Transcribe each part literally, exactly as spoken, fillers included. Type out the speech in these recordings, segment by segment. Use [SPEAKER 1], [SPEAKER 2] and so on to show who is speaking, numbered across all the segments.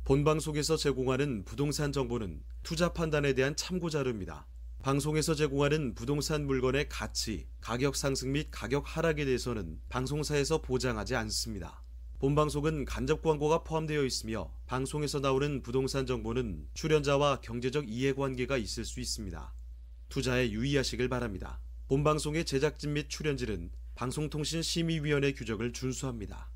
[SPEAKER 1] 본방송에서 제공하는 부동산 정보는 투자 판단에 대한 참고 자료입니다. 방송에서 제공하는 부동산 물건의 가치, 가격 상승 및 가격 하락에 대해서는 방송사에서 보장하지 않습니다. 본방송은 간접 광고가 포함되어 있으며 방송에서 나오는 부동산 정보는 출연자와 경제적 이해관계가 있을 수 있습니다. 투자에 유의하시길 바랍니다. 본방송의 제작진 및 출연진은 방송통신심의위원회 규정을 준수합니다.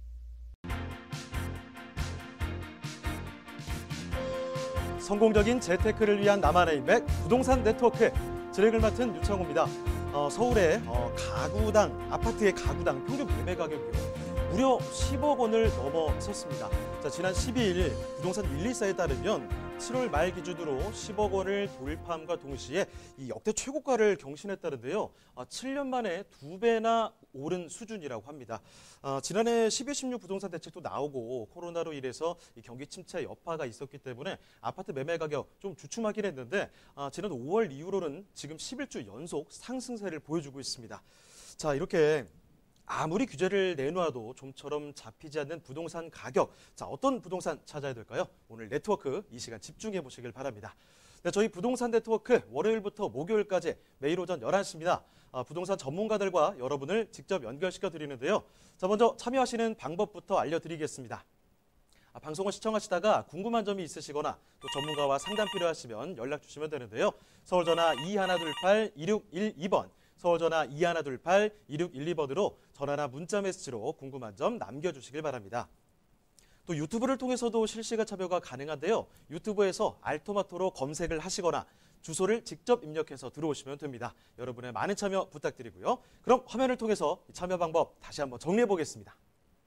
[SPEAKER 2] 성공적인 재테크를 위한 나만의 인맥 부동산 네트워크 진행을 맡은 유창호입니다. 어, 서울의 어, 가구당 아파트의 가구당 평균 매매 가격이요 무려 십억 원을 넘어섰습니다. 자, 지난 십이일 부동산 일리사에 따르면 칠월 말 기준으로 십억 원을 돌파함과 동시에 이 역대 최고가를 경신했다는데요. 아, 칠 년 만에 두 배나 오른 수준이라고 합니다. 아, 지난해 십이, 십육 부동산 대책도 나오고 코로나로 인해서 이 경기 침체 여파가 있었기 때문에 아파트 매매 가격 좀 주춤하긴 했는데 아, 지난 오월 이후로는 지금 십일 주 연속 상승세를 보여주고 있습니다. 자, 이렇게 아무리 규제를 내놓아도 좀처럼 잡히지 않는 부동산 가격. 자, 어떤 부동산 찾아야 될까요? 오늘 네트워크 이 시간 집중해 보시길 바랍니다. 네, 저희 부동산 네트워크 월요일부터 목요일까지 매일 오전 열한 시입니다. 아, 부동산 전문가들과 여러분을 직접 연결시켜 드리는데요. 자, 먼저 참여하시는 방법부터 알려드리겠습니다. 아, 방송을 시청하시다가 궁금한 점이 있으시거나 또 전문가와 상담 필요하시면 연락 주시면 되는데요. 서울 전화 이일이팔 이육일이 번, 서울 전화 이일이팔 이육일이 번으로 전화나 문자 메시지로 궁금한 점 남겨주시길 바랍니다. 또 유튜브를 통해서도 실시간 참여가 가능한데요. 유튜브에서 알토마토로 검색을 하시거나 주소를 직접 입력해서 들어오시면 됩니다. 여러분의 많은 참여 부탁드리고요. 그럼 화면을 통해서 참여 방법 다시 한번 정리해 보겠습니다.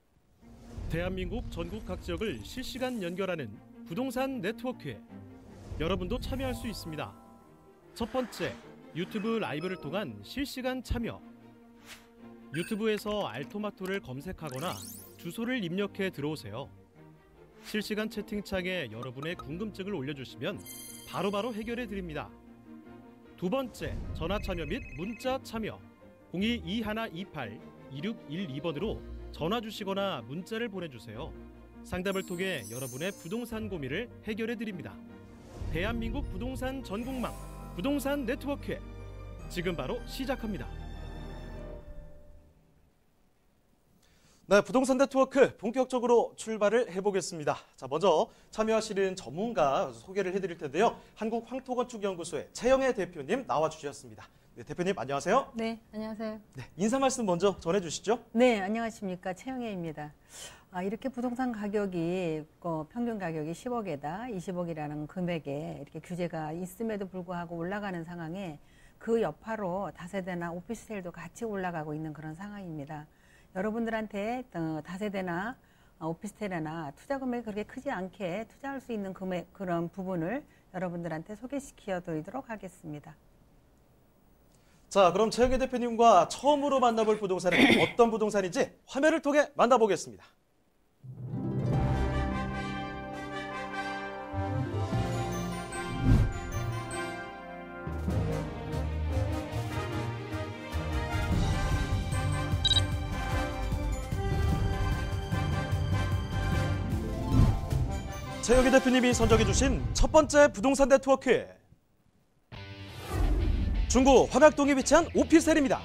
[SPEAKER 3] 대한민국 전국 각 지역을 실시간 연결하는 부동산 네트워크에 여러분도 참여할 수 있습니다. 첫 번째, 유튜브 라이브를 통한 실시간 참여. 유튜브에서 알토마토를 검색하거나 주소를 입력해 들어오세요. 실시간 채팅창에 여러분의 궁금증을 올려주시면 바로바로 해결해 드립니다. 두 번째, 전화 참여 및 문자 참여. 공이 이일이팔 이육일이 번으로 전화 주시거나 문자를 보내주세요. 상담을 통해 여러분의 부동산 고민을 해결해 드립니다. 대한민국 부동산 전국망 부동산 네트워크에 지금 바로 시작합니다.
[SPEAKER 2] 네, 부동산 네트워크 본격적으로 출발을 해보겠습니다. 자, 먼저 참여하시는 전문가 소개를 해드릴 텐데요. 한국황토건축연구소의 최영애 대표님 나와주셨습니다. 네, 대표님 안녕하세요.
[SPEAKER 4] 네, 안녕하세요.
[SPEAKER 2] 네, 인사 말씀 먼저 전해주시죠.
[SPEAKER 4] 네, 안녕하십니까. 최영애입니다. 아, 이렇게 부동산 가격이 어, 평균 가격이 십억에다 이십억이라는 금액에 이렇게 규제가 있음에도 불구하고 올라가는 상황에 그 여파로 다세대나 오피스텔도 같이 올라가고 있는 그런 상황입니다. 여러분들한테 어, 다세대나 어, 오피스텔이나 투자 금액이 그렇게 크지 않게 투자할 수 있는 금액 그런 부분을 여러분들한테 소개시켜 드리도록 하겠습니다.
[SPEAKER 2] 자, 그럼 최영애 대표님과 처음으로 만나볼 부동산은 어떤 부동산인지 화면을 통해 만나보겠습니다. 최영애 대표님이 선정해 주신 첫 번째 부동산 네트워크. 중구 황학동에 위치한 오피스텔입니다.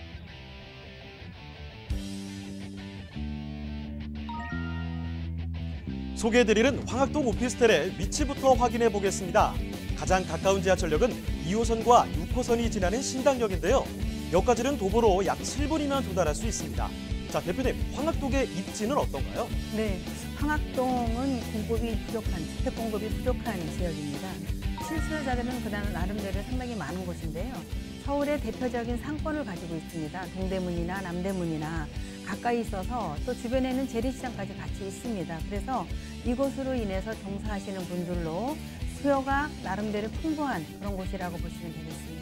[SPEAKER 2] 소개해드리는 황학동 오피스텔의 위치부터 확인해 보겠습니다. 가장 가까운 지하철역은 이 호선과 육 호선이 지나는 신당역인데요. 역까지는 도보로 약 칠 분이면 도달할 수 있습니다. 자, 대표님, 황학동의 입지는 어떤가요?
[SPEAKER 4] 네, 황학동은 공급이 부족한, 주택 공급이 부족한 지역입니다. 실수요자들은 그다음 나름대로 상당히 많은 곳인데요. 서울의 대표적인 상권을 가지고 있습니다. 동대문이나 남대문이나 가까이 있어서 또 주변에는 재래시장까지 같이 있습니다. 그래서 이곳으로 인해서 종사하시는 분들로 수요가 나름대로 풍부한 그런 곳이라고 보시면 되겠습니다.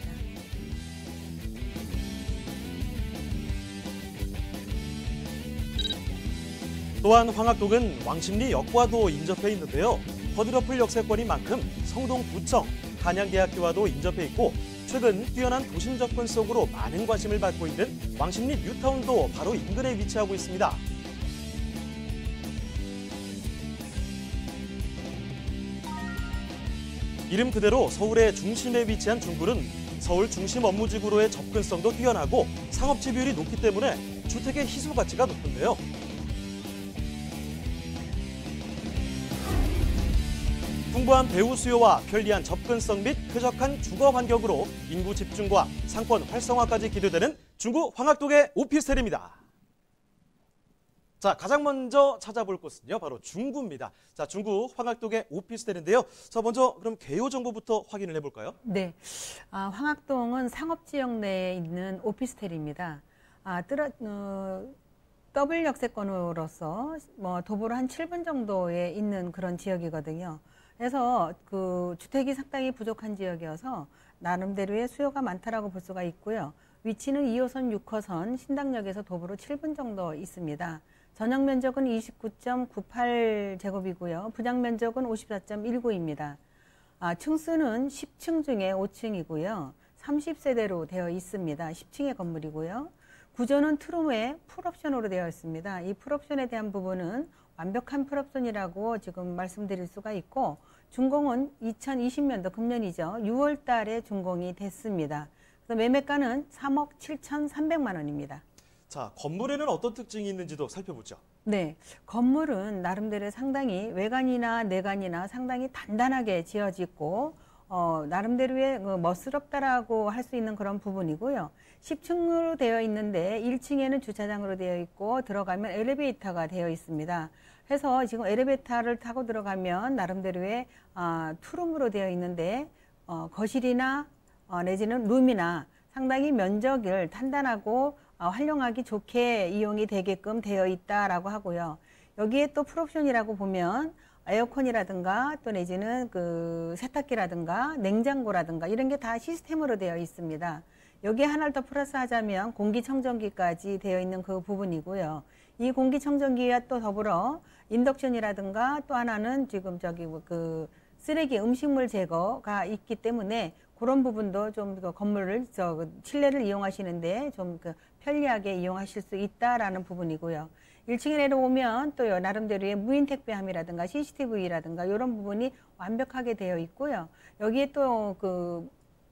[SPEAKER 2] 또한 황학동은 왕십리역과도 인접해 있는데요. 허드러플 역세권인 만큼 성동구청, 한양대학교와도 인접해 있고 최근 뛰어난 도심 접근성으로 많은 관심을 받고 있는 왕십리 뉴타운도 바로 인근에 위치하고 있습니다. 이름 그대로 서울의 중심에 위치한 중구는 서울 중심 업무지구로의 접근성도 뛰어나고 상업지 비율이 높기 때문에 주택의 희소 가치가 높은데요. 풍부한 배우 수요와 편리한 접근성 및 쾌적한 주거 환경으로 인구 집중과 상권 활성화까지 기대되는 중구 황학동의 오피스텔입니다. 자, 가장 먼저 찾아볼 곳은요, 바로 중구입니다. 자, 중구 황학동의 오피스텔인데요. 자, 먼저 그럼 개요 정보부터 확인을 해볼까요?
[SPEAKER 4] 네, 아, 황학동은 상업지역 내에 있는 오피스텔입니다. 아, 뜨러, 어, 더블 역세권으로서 뭐 도보로 한 칠 분 정도에 있는 그런 지역이거든요. 그래서 그 주택이 상당히 부족한 지역이어서 나름대로의 수요가 많다라고 볼 수가 있고요. 위치는 이 호선, 육 호선 신당역에서 도보로 칠 분 정도 있습니다. 전용 면적은 이십구 점 구팔 제곱이고요. 부장 면적은 오십사 점 일구입니다. 아, 층수는 십 층 중에 오 층이고요. 삼십 세대로 되어 있습니다. 십 층의 건물이고요. 구조는 트룸에 풀옵션으로 되어 있습니다. 이 풀옵션에 대한 부분은 완벽한 풀옵션이라고 지금 말씀드릴 수가 있고, 준공은 이천이십 년도 금년이죠. 유월 달에 준공이 됐습니다. 그래서 매매가는 삼억 칠천삼백만 원입니다.
[SPEAKER 2] 자, 건물에는 어떤 특징이 있는지도 살펴보죠.
[SPEAKER 4] 네, 건물은 나름대로 상당히 외관이나 내관이나 상당히 단단하게 지어지고 어, 나름대로의 그 멋스럽다라고 할 수 있는 그런 부분이고요. 십 층으로 되어 있는데 일 층에는 주차장으로 되어 있고 들어가면 엘리베이터가 되어 있습니다. 그래서 지금 엘리베이터를 타고 들어가면 나름대로의 어, 투룸으로 되어 있는데 어, 거실이나 어, 내지는 룸이나 상당히 면적을 단단하고 어, 활용하기 좋게 이용이 되게끔 되어 있다라고 하고요. 여기에 또 풀옵션이라고 보면 에어컨이라든가 또 내지는 그 세탁기라든가 냉장고라든가 이런 게 다 시스템으로 되어 있습니다. 여기에 하나를 더 플러스 하자면 공기청정기까지 되어 있는 그 부분이고요. 이 공기청정기와 또 더불어 인덕션이라든가 또 하나는 지금 저기 그 쓰레기 음식물 제거가 있기 때문에 그런 부분도 좀 그 건물을 저 실내를 이용하시는데 좀 그 편리하게 이용하실 수 있다라는 부분이고요. 일 층에 내려오면 또 나름대로의 무인 택배함이라든가 씨씨티비라든가 이런 부분이 완벽하게 되어 있고요. 여기에 또 그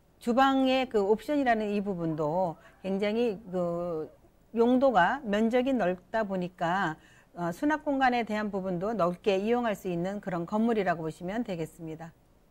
[SPEAKER 4] 주방의 그 옵션이라는 이 부분도 굉장히 그 용도가 면적이 넓다 보니까 어, 수납 공간에 대한 부분도 넓게 이용할 수 있는 그런 건물이라고 보시면 되겠습니다.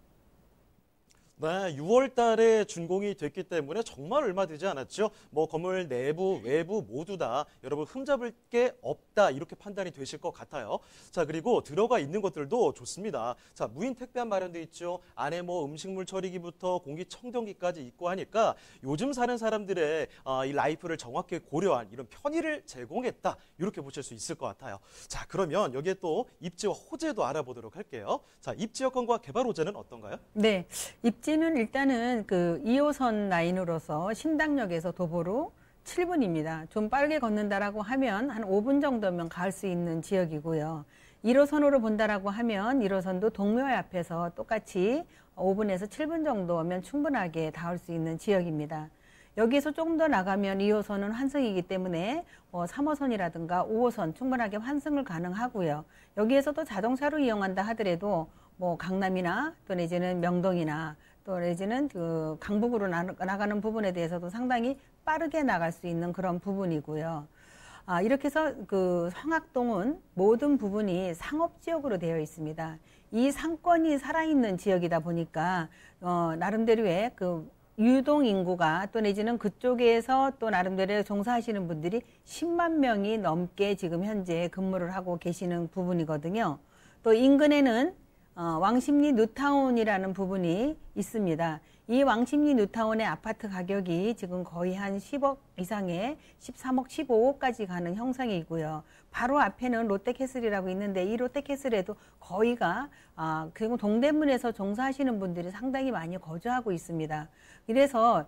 [SPEAKER 2] 네, 유월 달에 준공이 됐기 때문에 정말 얼마 되지 않았죠. 뭐 건물 내부, 외부 모두 다 여러분 흠잡을 게 없다 이렇게 판단이 되실 것 같아요. 자, 그리고 들어가 있는 것들도 좋습니다. 자, 무인 택배함 마련돼 있죠. 안에 뭐 음식물 처리기부터 공기청정기까지 있고 하니까 요즘 사는 사람들의 어, 이 라이프를 정확히 고려한 이런 편의를 제공했다 이렇게 보실 수 있을 것 같아요. 자, 그러면 여기에 또 입지와 호재도 알아보도록 할게요. 자, 입지 여건과 개발 호재는 어떤가요?
[SPEAKER 4] 네, 입지는 일단은 그 이 호선 라인으로서 신당역에서 도보로 칠 분입니다. 좀 빠르게 걷는다라고 하면 한 오 분 정도면 갈 수 있는 지역이고요. 일 호선으로 본다라고 하면 일 호선도 동묘 앞에서 똑같이 오 분에서 칠 분 정도면 충분하게 닿을 수 있는 지역입니다. 여기에서 조금 더 나가면 이 호선은 환승이기 때문에 뭐 삼 호선이라든가 오 호선 충분하게 환승을 가능하고요. 여기에서도 자동차로 이용한다 하더라도 뭐 강남이나 또 내지는 명동이나 또 내지는 그 강북으로 나, 나가는 부분에 대해서도 상당히 빠르게 나갈 수 있는 그런 부분이고요. 아, 이렇게 해서 그 황학동은 모든 부분이 상업지역으로 되어 있습니다. 이 상권이 살아있는 지역이다 보니까 어, 나름대로의 그 유동 인구가 또 내지는 그쪽에서 또 나름대로 종사하시는 분들이 십만 명이 넘게 지금 현재 근무를 하고 계시는 부분이거든요. 또 인근에는 어, 왕십리 뉴타운이라는 부분이 있습니다. 이 왕십리 뉴타운의 아파트 가격이 지금 거의 한 십억 이상의 십삼억, 십오억까지 가는 형상이고요. 바로 앞에는 롯데캐슬이라고 있는데 이 롯데캐슬에도 거의가 아, 그리고 동대문에서 종사하시는 분들이 상당히 많이 거주하고 있습니다. 그래서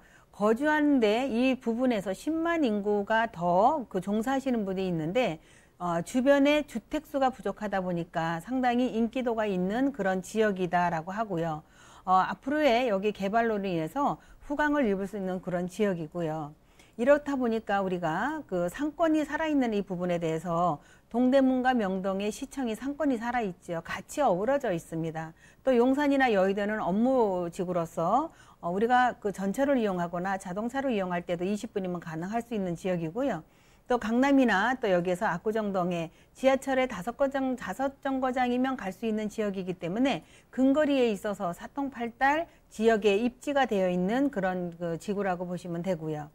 [SPEAKER 4] 거주하는데 이 부분에서 십만 인구가 더 그 종사하시는 분이 있는데 어, 주변에 주택수가 부족하다 보니까 상당히 인기도가 있는 그런 지역이다라고 하고요. 어, 앞으로의 여기 개발로 인해서 후광을 입을 수 있는 그런 지역이고요. 이렇다 보니까 우리가 그 상권이 살아있는 이 부분에 대해서 동대문과 명동에 시청이 상권이 살아있죠. 같이 어우러져 있습니다. 또 용산이나 여의도는 업무지구로서 우리가 그 전철을 이용하거나 자동차로 이용할 때도 이십 분이면 가능할 수 있는 지역이고요. 또 강남이나 또 여기에서 압구정동에 지하철에 다섯 거장, 다섯 정거장이면 갈 수 있는 지역이기 때문에 근거리에 있어서 사통팔달 지역에 입지가 되어 있는 그런 그 지구라고 보시면 되고요.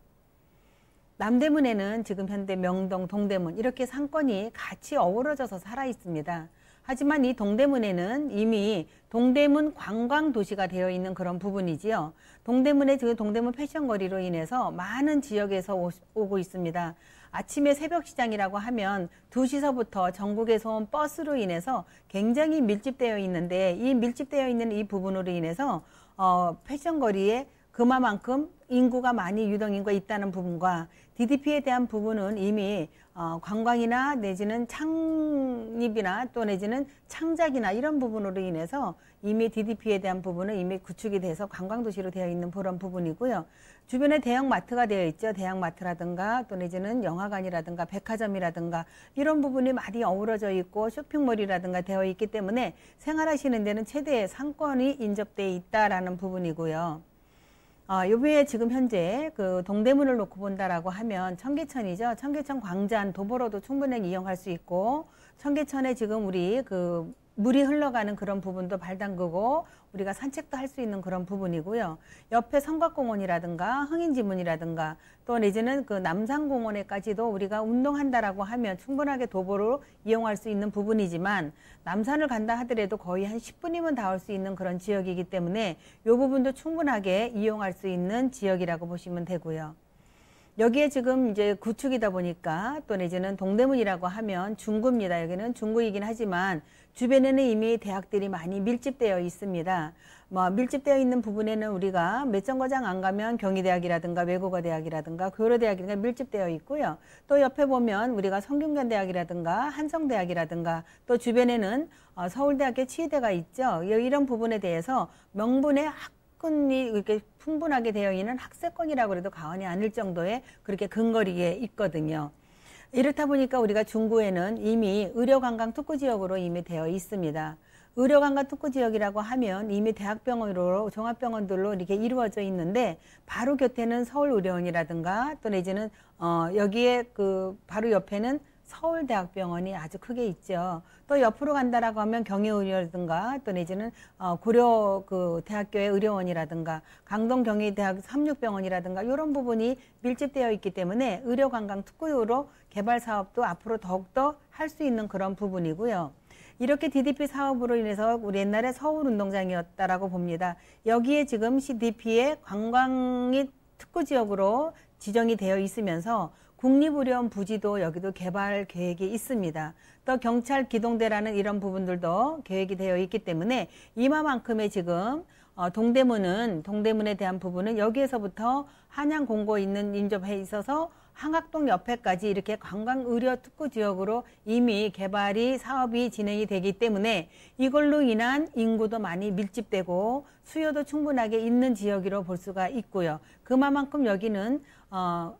[SPEAKER 4] 남대문에는 지금 현재 명동, 동대문 이렇게 상권이 같이 어우러져서 살아 있습니다. 하지만 이 동대문에는 이미 동대문 관광도시가 되어 있는 그런 부분이지요. 동대문의 그 동대문 패션거리로 인해서 많은 지역에서 오, 오고 있습니다. 아침에 새벽시장이라고 하면 두 시서부터 전국에서 온 버스로 인해서 굉장히 밀집되어 있는데 이 밀집되어 있는 이 부분으로 인해서 어, 패션거리에 그만큼 인구가 많이 유동인구가 있다는 부분과 디디피에 대한 부분은 이미 어, 관광이나 내지는 창립이나 또 내지는 창작이나 이런 부분으로 인해서 이미 디디피에 대한 부분은 이미 구축이 돼서 관광도시로 되어 있는 그런 부분이고요. 주변에 대형 마트가 되어 있죠. 대형 마트라든가 또 내지는 영화관이라든가 백화점이라든가 이런 부분이 많이 어우러져 있고 쇼핑몰이라든가 되어 있기 때문에 생활하시는 데는 최대의 상권이 인접되어 있다라는 부분이고요. 어, 요번에 지금 현재 그 동대문을 놓고 본다라고 하면 청계천이죠. 청계천 광장 도보로도 충분히 이용할 수 있고 청계천에 지금 우리 그 물이 흘러가는 그런 부분도 발 담그고 우리가 산책도 할 수 있는 그런 부분이고요. 옆에 성곽공원이라든가 흥인지문이라든가 또 내지는 그 남산공원에까지도 우리가 운동한다라고 하면 충분하게 도보로 이용할 수 있는 부분이지만 남산을 간다 하더라도 거의 한 십 분이면 닿을 수 있는 그런 지역이기 때문에 이 부분도 충분하게 이용할 수 있는 지역이라고 보시면 되고요. 여기에 지금 이제 구축이다 보니까 또 내지는 동대문이라고 하면 중구입니다. 여기는 중구이긴 하지만 주변에는 이미 대학들이 많이 밀집되어 있습니다. 뭐 밀집되어 있는 부분에는 우리가 몇 정거장 안 가면 경희대학이라든가 외국어대학이라든가 고려대학이라든가 밀집되어 있고요. 또 옆에 보면 우리가 성균관대학이라든가 한성대학이라든가 또 주변에는 서울대학교 치의대가 있죠. 이런 부분에 대해서 명분의 학 이 이렇게 풍분하게 되어 있는 학세권이라고 해도 과언이 아닐 정도의 그렇게 근거리에 있거든요. 이렇다 보니까 우리가 중구에는 이미 의료관광 특구지역으로 이미 되어 있습니다. 의료관광 특구지역이라고 하면 이미 대학병원으로 종합병원들로 이렇게 이루어져 있는데 바로 곁에는 서울의료원이라든가 또 내지는 어 여기에 그 바로 옆에는 서울대학병원이 아주 크게 있죠. 또 옆으로 간다라고 하면 경희의료라든가 또 내지는 어, 고려 그 대학교의 의료원이라든가 강동 경희대학 삼육병원이라든가 이런 부분이 밀집되어 있기 때문에 의료관광 특구로 개발 사업도 앞으로 더욱더 할 수 있는 그런 부분이고요. 이렇게 디디피 사업으로 인해서 우리 옛날에 서울운동장이었다라고 봅니다. 여기에 지금 디디피의 관광이 특구지역으로 지정이 되어 있으면서 국립의료원 부지도 여기도 개발 계획이 있습니다. 또 경찰 기동대라는 이런 부분들도 계획이 되어 있기 때문에 이마만큼의 지금 어, 동대문은 동대문에 대한 부분은 여기에서부터 한양 공고 있는 인접해 있어서 항학동 옆에까지 이렇게 관광의료 특구지역으로 이미 개발이 사업이 진행이 되기 때문에 이걸로 인한 인구도 많이 밀집되고 수요도 충분하게 있는 지역으로 볼 수가 있고요. 그만큼 여기는 어,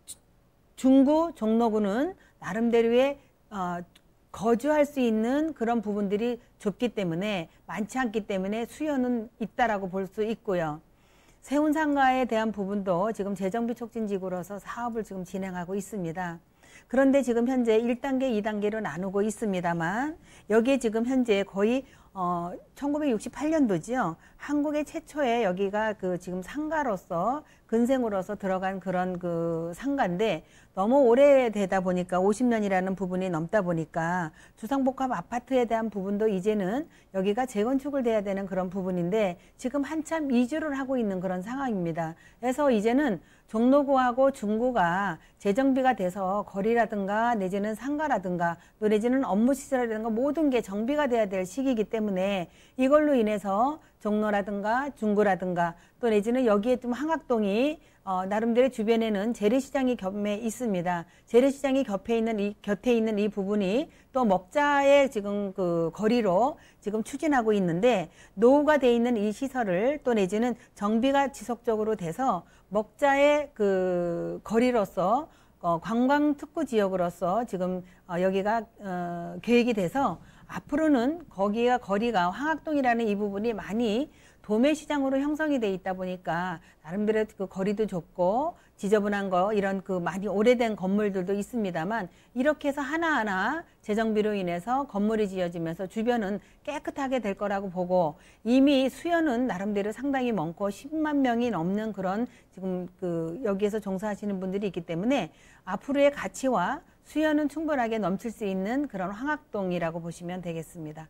[SPEAKER 4] 중구, 종로구는 나름대로의 어, 거주할 수 있는 그런 부분들이 좁기 때문에 많지 않기 때문에 수요는 있다라고 볼 수 있고요. 세운상가에 대한 부분도 지금 재정비 촉진지구로서 사업을 지금 진행하고 있습니다. 그런데 지금 현재 일 단계, 이 단계로 나누고 있습니다만 여기에 지금 현재 거의 어, 천구백육십팔 년도지요. 한국의 최초의 여기가 그 지금 상가로서 근생으로서 들어간 그런 그 상가인데 너무 오래되다 보니까 오십 년이라는 부분이 넘다 보니까 주상복합 아파트에 대한 부분도 이제는 여기가 재건축을 돼야 되는 그런 부분인데 지금 한참 이주를 하고 있는 그런 상황입니다. 그래서 이제는 종로구하고 중구가 재정비가 돼서 거리라든가 내지는 상가라든가 또 내지는 업무시설이라든가 모든 게 정비가 돼야 될 시기이기 때문에 이걸로 인해서 종로라든가 중구라든가 또 내지는 여기에 좀 항학동이 어, 나름대로 주변에는 재래시장이 겹해 있습니다. 재래시장이 겹해 있는 이, 곁에 있는 이 부분이 또 먹자의 지금 그 거리로 지금 추진하고 있는데 노후가 돼 있는 이 시설을 또 내지는 정비가 지속적으로 돼서 먹자의 그 거리로서 어, 관광 특구 지역으로서 지금 어, 여기가 어, 계획이 돼서 앞으로는 거기가 거리가 황학동이라는 이 부분이 많이 도매 시장으로 형성이 돼 있다 보니까 나름대로 그 거리도 좁고 지저분한 거 이런 그 많이 오래된 건물들도 있습니다만 이렇게 해서 하나하나 재정비로 인해서 건물이 지어지면서 주변은 깨끗하게 될 거라고 보고 이미 수요는 나름대로 상당히 많고 십만 명이 넘는 그런 지금 그 여기에서 종사하시는 분들이 있기 때문에 앞으로의 가치와 수요는 충분하게 넘칠 수 있는 그런 황학동이라고 보시면 되겠습니다.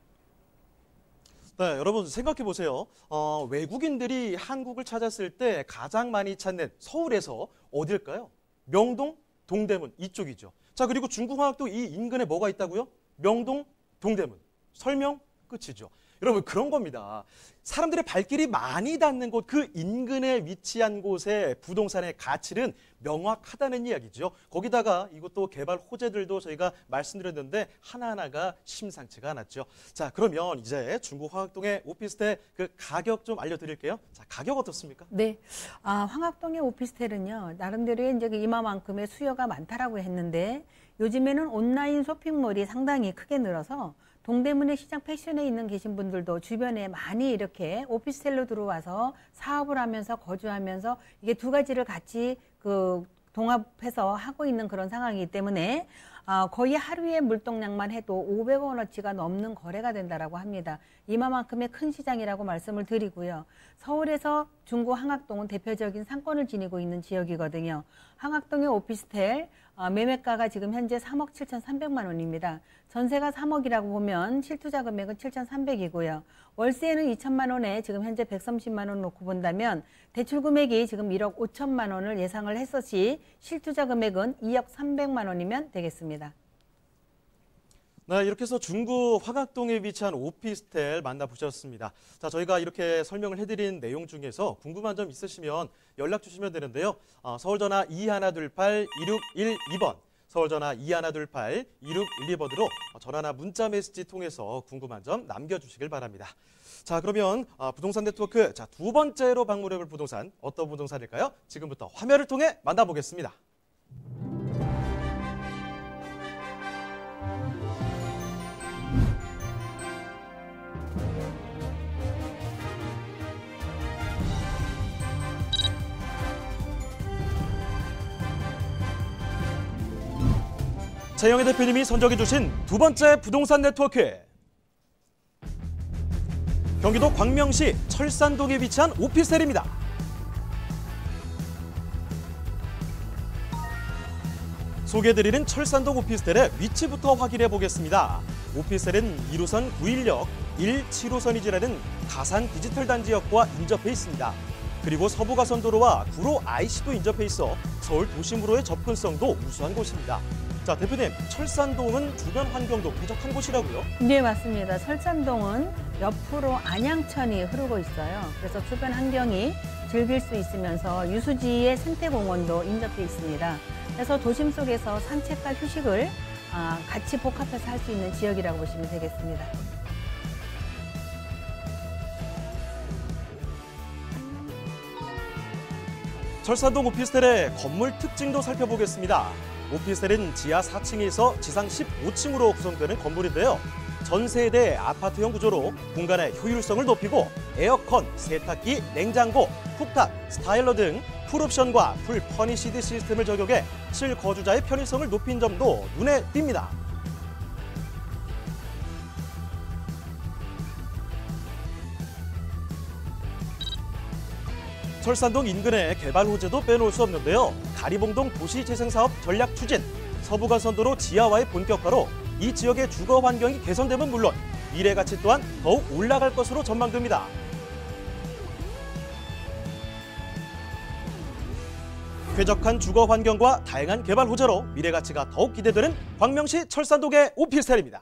[SPEAKER 2] 네, 여러분 생각해 보세요. 어, 외국인들이 한국을 찾았을 때 가장 많이 찾는 서울에서 어딜까요? 명동, 동대문 이쪽이죠. 자, 그리고 중국황학도 이 인근에 뭐가 있다고요? 명동, 동대문. 설명 끝이죠. 여러분 그런 겁니다. 사람들의 발길이 많이 닿는 곳, 그 인근에 위치한 곳의 부동산의 가치는 명확하다는 이야기죠. 거기다가 이것도 개발 호재들도 저희가 말씀드렸는데 하나하나가 심상치가 않았죠. 자, 그러면 이제 중구 황학동의 오피스텔 그 가격 좀 알려드릴게요. 자, 가격 어떻습니까?
[SPEAKER 4] 네, 아, 황학동의 오피스텔은요 나름대로 이제 이마만큼의 수요가 많다라고 했는데 요즘에는 온라인 쇼핑몰이 상당히 크게 늘어서 동대문의 시장 패션에 있는 계신 분들도 주변에 많이 이렇게 오피스텔로 들어와서 사업을 하면서 거주하면서 이게 두 가지를 같이 그 동합해서 하고 있는 그런 상황이기 때문에 어, 거의 하루에 물동량만 해도 오백 원어치가 넘는 거래가 된다라고 합니다. 이마만큼의 큰 시장이라고 말씀을 드리고요. 서울에서 중구 황학동은 대표적인 상권을 지니고 있는 지역이거든요. 황학동의 오피스텔 어, 매매가가 지금 현재 삼억 칠천삼백만 원입니다. 전세가 삼억이라고 보면 실투자 금액은 칠천삼백이고요. 월세는 이천만 원에 지금 현재 백삼십만 원 놓고 본다면 대출 금액이 지금 일억 오천만 원을 예상을 했었지 실투자 금액은 이억 삼백만 원이면 되겠습니다.
[SPEAKER 2] 네, 이렇게 해서 중구 황학동에 위치한 오피스텔 만나보셨습니다. 자, 저희가 이렇게 설명을 해드린 내용 중에서 궁금한 점 있으시면 연락 주시면 되는데요. 어, 서울전화 이일이팔 이육일이 번, 서울전화 이일이팔 이육일이 번으로 전화나 문자 메시지 통해서 궁금한 점 남겨주시길 바랍니다. 자, 그러면 어, 부동산 네트워크 자, 두 번째로 방문해볼 부동산 어떤 부동산일까요? 지금부터 화면을 통해 만나보겠습니다. 최영애 대표님이 선정해 주신 두 번째 부동산 네트워크. 경기도 광명시 철산동에 위치한 오피스텔입니다. 소개해드리는 철산동 오피스텔의 위치부터 확인해 보겠습니다. 오피스텔은 일 호선 구일역, 일, 칠 호선이 지나는 가산 디지털 단지역과 인접해 있습니다. 그리고 서부가선도로와 구로 아이씨도 인접해 있어 서울 도심으로의 접근성도 우수한 곳입니다. 자, 대표님, 철산동은 주변 환경도 쾌적한 곳이라고요?
[SPEAKER 4] 네, 맞습니다. 철산동은 옆으로 안양천이 흐르고 있어요. 그래서 주변 환경이 즐길 수 있으면서 유수지의 생태공원도 인접해 있습니다. 그래서 도심 속에서 산책과 휴식을 같이 복합해서 할 수 있는 지역이라고 보시면 되겠습니다.
[SPEAKER 2] 철산동 오피스텔의 건물 특징도 살펴보겠습니다. 오피스텔은 지하 사 층에서 지상 십오 층으로 구성되는 건물인데요. 전 세대 아파트형 구조로 공간의 효율성을 높이고 에어컨, 세탁기, 냉장고, 쿡탑, 스타일러 등 풀옵션과 풀 퍼니시드 시스템을 적용해 실거주자의 편의성을 높인 점도 눈에 띕니다. 철산동 인근의 개발 호재도 빼놓을 수 없는데요. 가리봉동 도시재생사업 전략 추진, 서부가선도로 지하화의 본격화로 이 지역의 주거 환경이 개선되면 물론 미래 가치 또한 더욱 올라갈 것으로 전망됩니다. 쾌적한 주거 환경과 다양한 개발 호재로 미래 가치가 더욱 기대되는 광명시 철산동의 오피스텔입니다.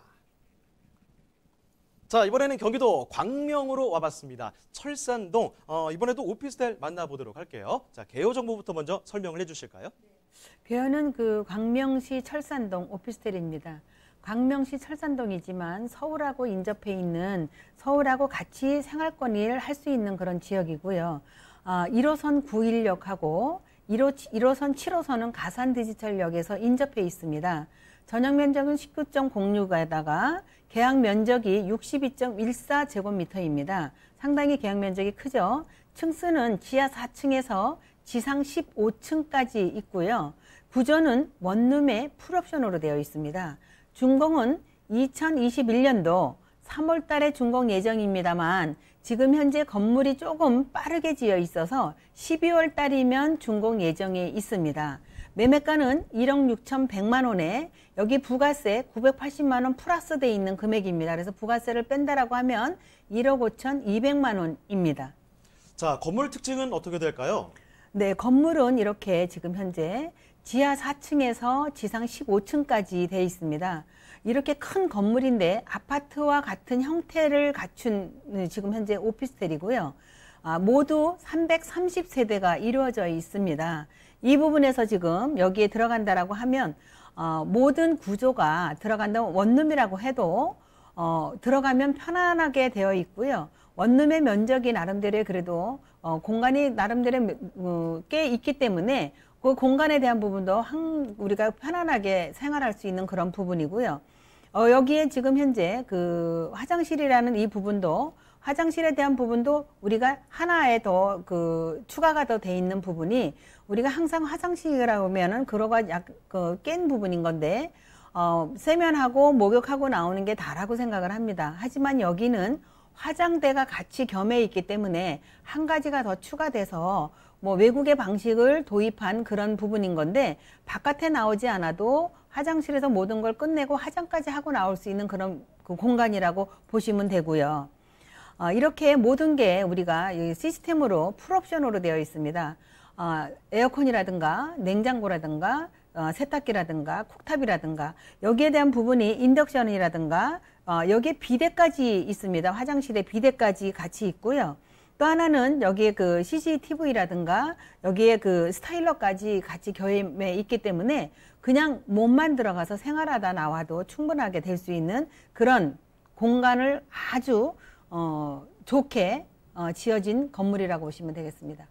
[SPEAKER 2] 자, 이번에는 경기도 광명으로 와봤습니다. 철산동, 어, 이번에도 오피스텔 만나보도록 할게요. 자, 개요 정보부터 먼저 설명을 해주실까요?
[SPEAKER 4] 개요는 그 광명시 철산동 오피스텔입니다. 광명시 철산동이지만 서울하고 인접해 있는 서울하고 같이 생활권을 할 수 있는 그런 지역이고요. 어, 일 호선 구일역하고 일 호선, 칠 호선은 가산디지털역에서 인접해 있습니다. 전용 면적은 십구 점 공육에다가 계약 면적이 육십이 점 일사 제곱미터입니다. 상당히 계약 면적이 크죠. 층수는 지하 사 층에서 지상 십오 층까지 있고요. 구조는 원룸에 풀옵션으로 되어 있습니다. 준공은 이천이십일 년도 삼월 달에 준공 예정입니다만 지금 현재 건물이 조금 빠르게 지어 있어서 십이월 달이면 준공 예정에 있습니다. 매매가는 일억 육천백만 원에 여기 부가세 구백팔십만 원 플러스 돼 있는 금액입니다. 그래서 부가세를 뺀다라고 하면 일억 오천이백만 원입니다.
[SPEAKER 2] 자, 건물 특징은 어떻게 될까요?
[SPEAKER 4] 네, 건물은 이렇게 지금 현재 지하 사 층에서 지상 십오 층까지 되어 있습니다. 이렇게 큰 건물인데 아파트와 같은 형태를 갖춘 지금 현재 오피스텔이고요. 아, 모두 삼백삼십 세대가 이루어져 있습니다. 이 부분에서 지금 여기에 들어간다라고 하면 어, 모든 구조가 들어간다 원룸이라고 해도 어, 들어가면 편안하게 되어 있고요. 원룸의 면적이 나름대로 그래도 어, 공간이 나름대로 어, 꽤 있기 때문에 그 공간에 대한 부분도 한, 우리가 편안하게 생활할 수 있는 그런 부분이고요. 어, 여기에 지금 현재 그 화장실이라는 이 부분도 화장실에 대한 부분도 우리가 하나에 더 그 추가가 더 돼 있는 부분이 우리가 항상 화장실이라고 하면은 그거가 약 그 깬 부분인 건데 어, 세면하고 목욕하고 나오는 게 다라고 생각을 합니다. 하지만 여기는 화장대가 같이 겸해 있기 때문에 한 가지가 더 추가돼서 뭐 외국의 방식을 도입한 그런 부분인 건데 바깥에 나오지 않아도 화장실에서 모든 걸 끝내고 화장까지 하고 나올 수 있는 그런 그 공간이라고 보시면 되고요. 어, 이렇게 모든 게 우리가 이 시스템으로 풀옵션으로 되어 있습니다. 어, 에어컨이라든가 냉장고라든가 어, 세탁기라든가 쿡탑이라든가 여기에 대한 부분이 인덕션이라든가 어, 여기에 비데까지 있습니다. 화장실에 비데까지 같이 있고요. 또 하나는 여기에 그 씨씨티비라든가 여기에 그 스타일러까지 같이 겸해 있기 때문에 그냥 몸만 들어가서 생활하다 나와도 충분하게 될 수 있는 그런 공간을 아주 어, 좋게 어, 지어진 건물이라고 보시면 되겠습니다.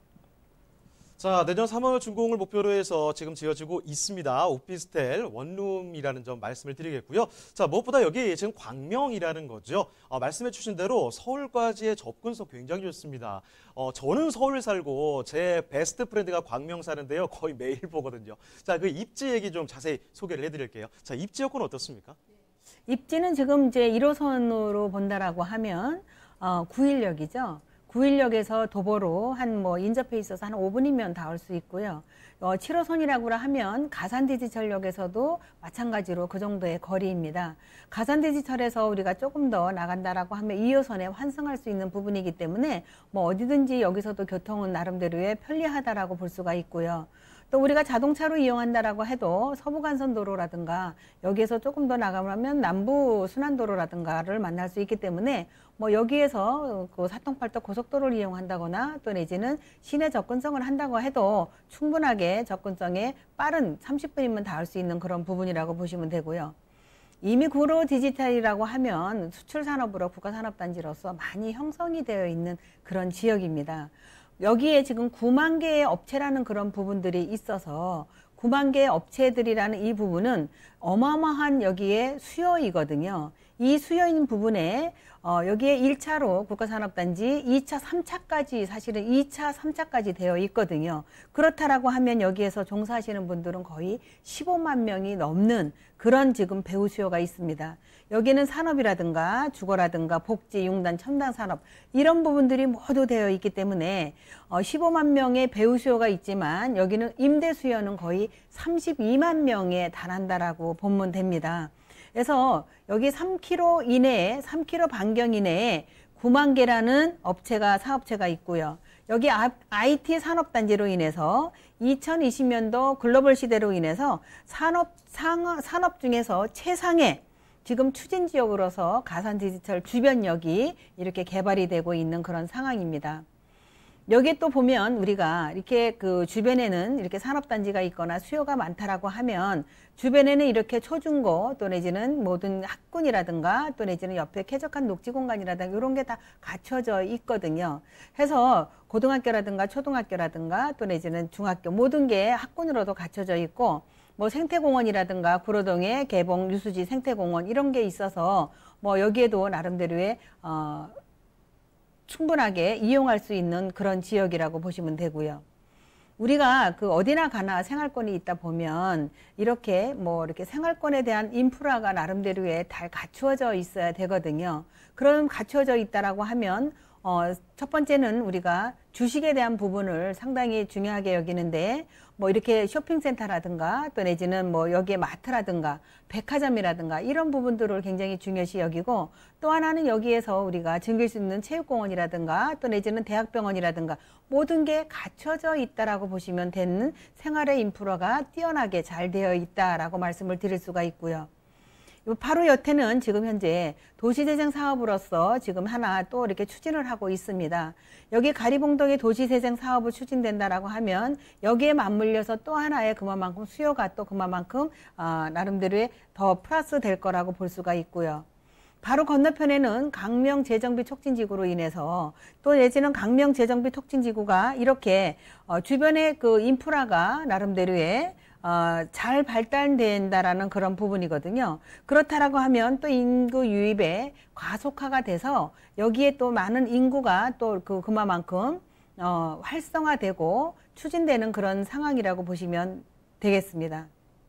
[SPEAKER 2] 자, 내년 삼월 준공을 목표로 해서 지금 지어지고 있습니다. 오피스텔 원룸이라는 점 말씀을 드리겠고요. 자, 무엇보다 여기 지금 광명이라는 거죠. 어, 말씀해 주신 대로 서울까지의 접근성 굉장히 좋습니다. 어, 저는 서울 살고 제 베스트 프렌드가 광명 사는데요. 거의 매일 보거든요. 자, 그 입지 얘기 좀 자세히 소개를 해드릴게요. 자, 입지 여건 어떻습니까?
[SPEAKER 4] 입지는 지금 이제 일 호선으로 본다라고 하면 어, 구일역이죠. 구일역에서 도보로 한 뭐 인접해 있어서 한 오 분이면 닿을 수 있고요. 어, 칠 호선이라고 하면 가산디지털역에서도 마찬가지로 그 정도의 거리입니다. 가산디지털에서 우리가 조금 더 나간다라고 하면 이 호선에 환승할 수 있는 부분이기 때문에 뭐 어디든지 여기서도 교통은 나름대로의 편리하다라고 볼 수가 있고요. 또 우리가 자동차로 이용한다라고 해도 서부간선도로라든가 여기에서 조금 더 나가면 남부 순환도로라든가를 만날 수 있기 때문에 뭐 여기에서 그 사통팔도 고속도로를 이용한다거나 또 내지는 시내 접근성을 한다고 해도 충분하게 접근성에 빠른 삼십 분이면 닿을 수 있는 그런 부분이라고 보시면 되고요. 이미 구로 디지털이라고 하면 수출산업으로 국가산업단지로서 많이 형성이 되어 있는 그런 지역입니다. 여기에 지금 구만 개의 업체라는 그런 부분들이 있어서 구만 개의 업체들이라는 이 부분은 어마어마한 여기에 수요이거든요. 이 수요인 부분에 어, 여기에 일 차로 국가산업단지, 이 차, 삼 차까지 사실은 이 차, 삼 차까지 되어 있거든요. 그렇다라고 하면 여기에서 종사하시는 분들은 거의 십오만 명이 넘는 그런 지금 배우 수요가 있습니다. 여기는 산업이라든가 주거라든가 복지, 융단, 첨단 산업 이런 부분들이 모두 되어 있기 때문에 어, 십오만 명의 배우 수요가 있지만 여기는 임대 수요는 거의 삼십이만 명에 달한다라고 보면 됩니다. 그래서 여기 삼 킬로미터 이내에 삼 킬로미터 반경 이내에 구만 개라는 업체가 사업체가 있고요. 여기 아이티 산업단지로 인해서 이천이십 년도 글로벌 시대로 인해서 산업 상, 산업 중에서 최상의 지금 추진 지역으로서 가산디지털 주변역이 이렇게 개발이 되고 있는 그런 상황입니다. 여기에 또 보면 우리가 이렇게 그 주변에는 이렇게 산업단지가 있거나 수요가 많다라고 하면 주변에는 이렇게 초중고 또 내지는 모든 학군이라든가 또 내지는 옆에 쾌적한 녹지 공간이라든가 이런 게 다 갖춰져 있거든요. 해서 고등학교라든가 초등학교라든가 또 내지는 중학교 모든 게 학군으로도 갖춰져 있고 뭐 생태공원이라든가 구로동에 개봉 유수지 생태공원 이런 게 있어서 뭐 여기에도 나름대로의 어 충분하게 이용할 수 있는 그런 지역이라고 보시면 되고요. 우리가 그 어디나 가나 생활권이 있다 보면 이렇게 뭐 이렇게 생활권에 대한 인프라가 나름대로의 잘 갖추어져 있어야 되거든요. 그럼 갖추어져 있다라고 하면 어, 첫 번째는 우리가 주식에 대한 부분을 상당히 중요하게 여기는데 뭐 이렇게 쇼핑센터라든가 또 내지는 뭐 여기에 마트라든가 백화점이라든가 이런 부분들을 굉장히 중요시 여기고 또 하나는 여기에서 우리가 즐길 수 있는 체육공원이라든가 또 내지는 대학병원이라든가 모든 게 갖춰져 있다라고 보시면 되는 생활의 인프라가 뛰어나게 잘 되어 있다라고 말씀을 드릴 수가 있고요. 바로 옆에는 지금 현재 도시재생 사업으로서 지금 하나 또 이렇게 추진을 하고 있습니다. 여기 가리봉동의 도시재생 사업을 추진된다라고 하면 여기에 맞물려서 또 하나의 그만큼 수요가 또 그만큼 어, 나름대로의 더 플러스 될 거라고 볼 수가 있고요. 바로 건너편에는 강명 재정비 촉진지구로 인해서 또 내지는 강명 재정비 촉진지구가 이렇게 어, 주변의 그 인프라가 나름대로의 어, 잘 발달된다라는 그런 부분이거든요. 그렇다라고 하면 또 인구 유입에 과속화가 돼서 여기에 또 많은 인구가 또 그 그만큼 어, 활성화되고 추진되는 그런 상황이라고 보시면 되겠습니다.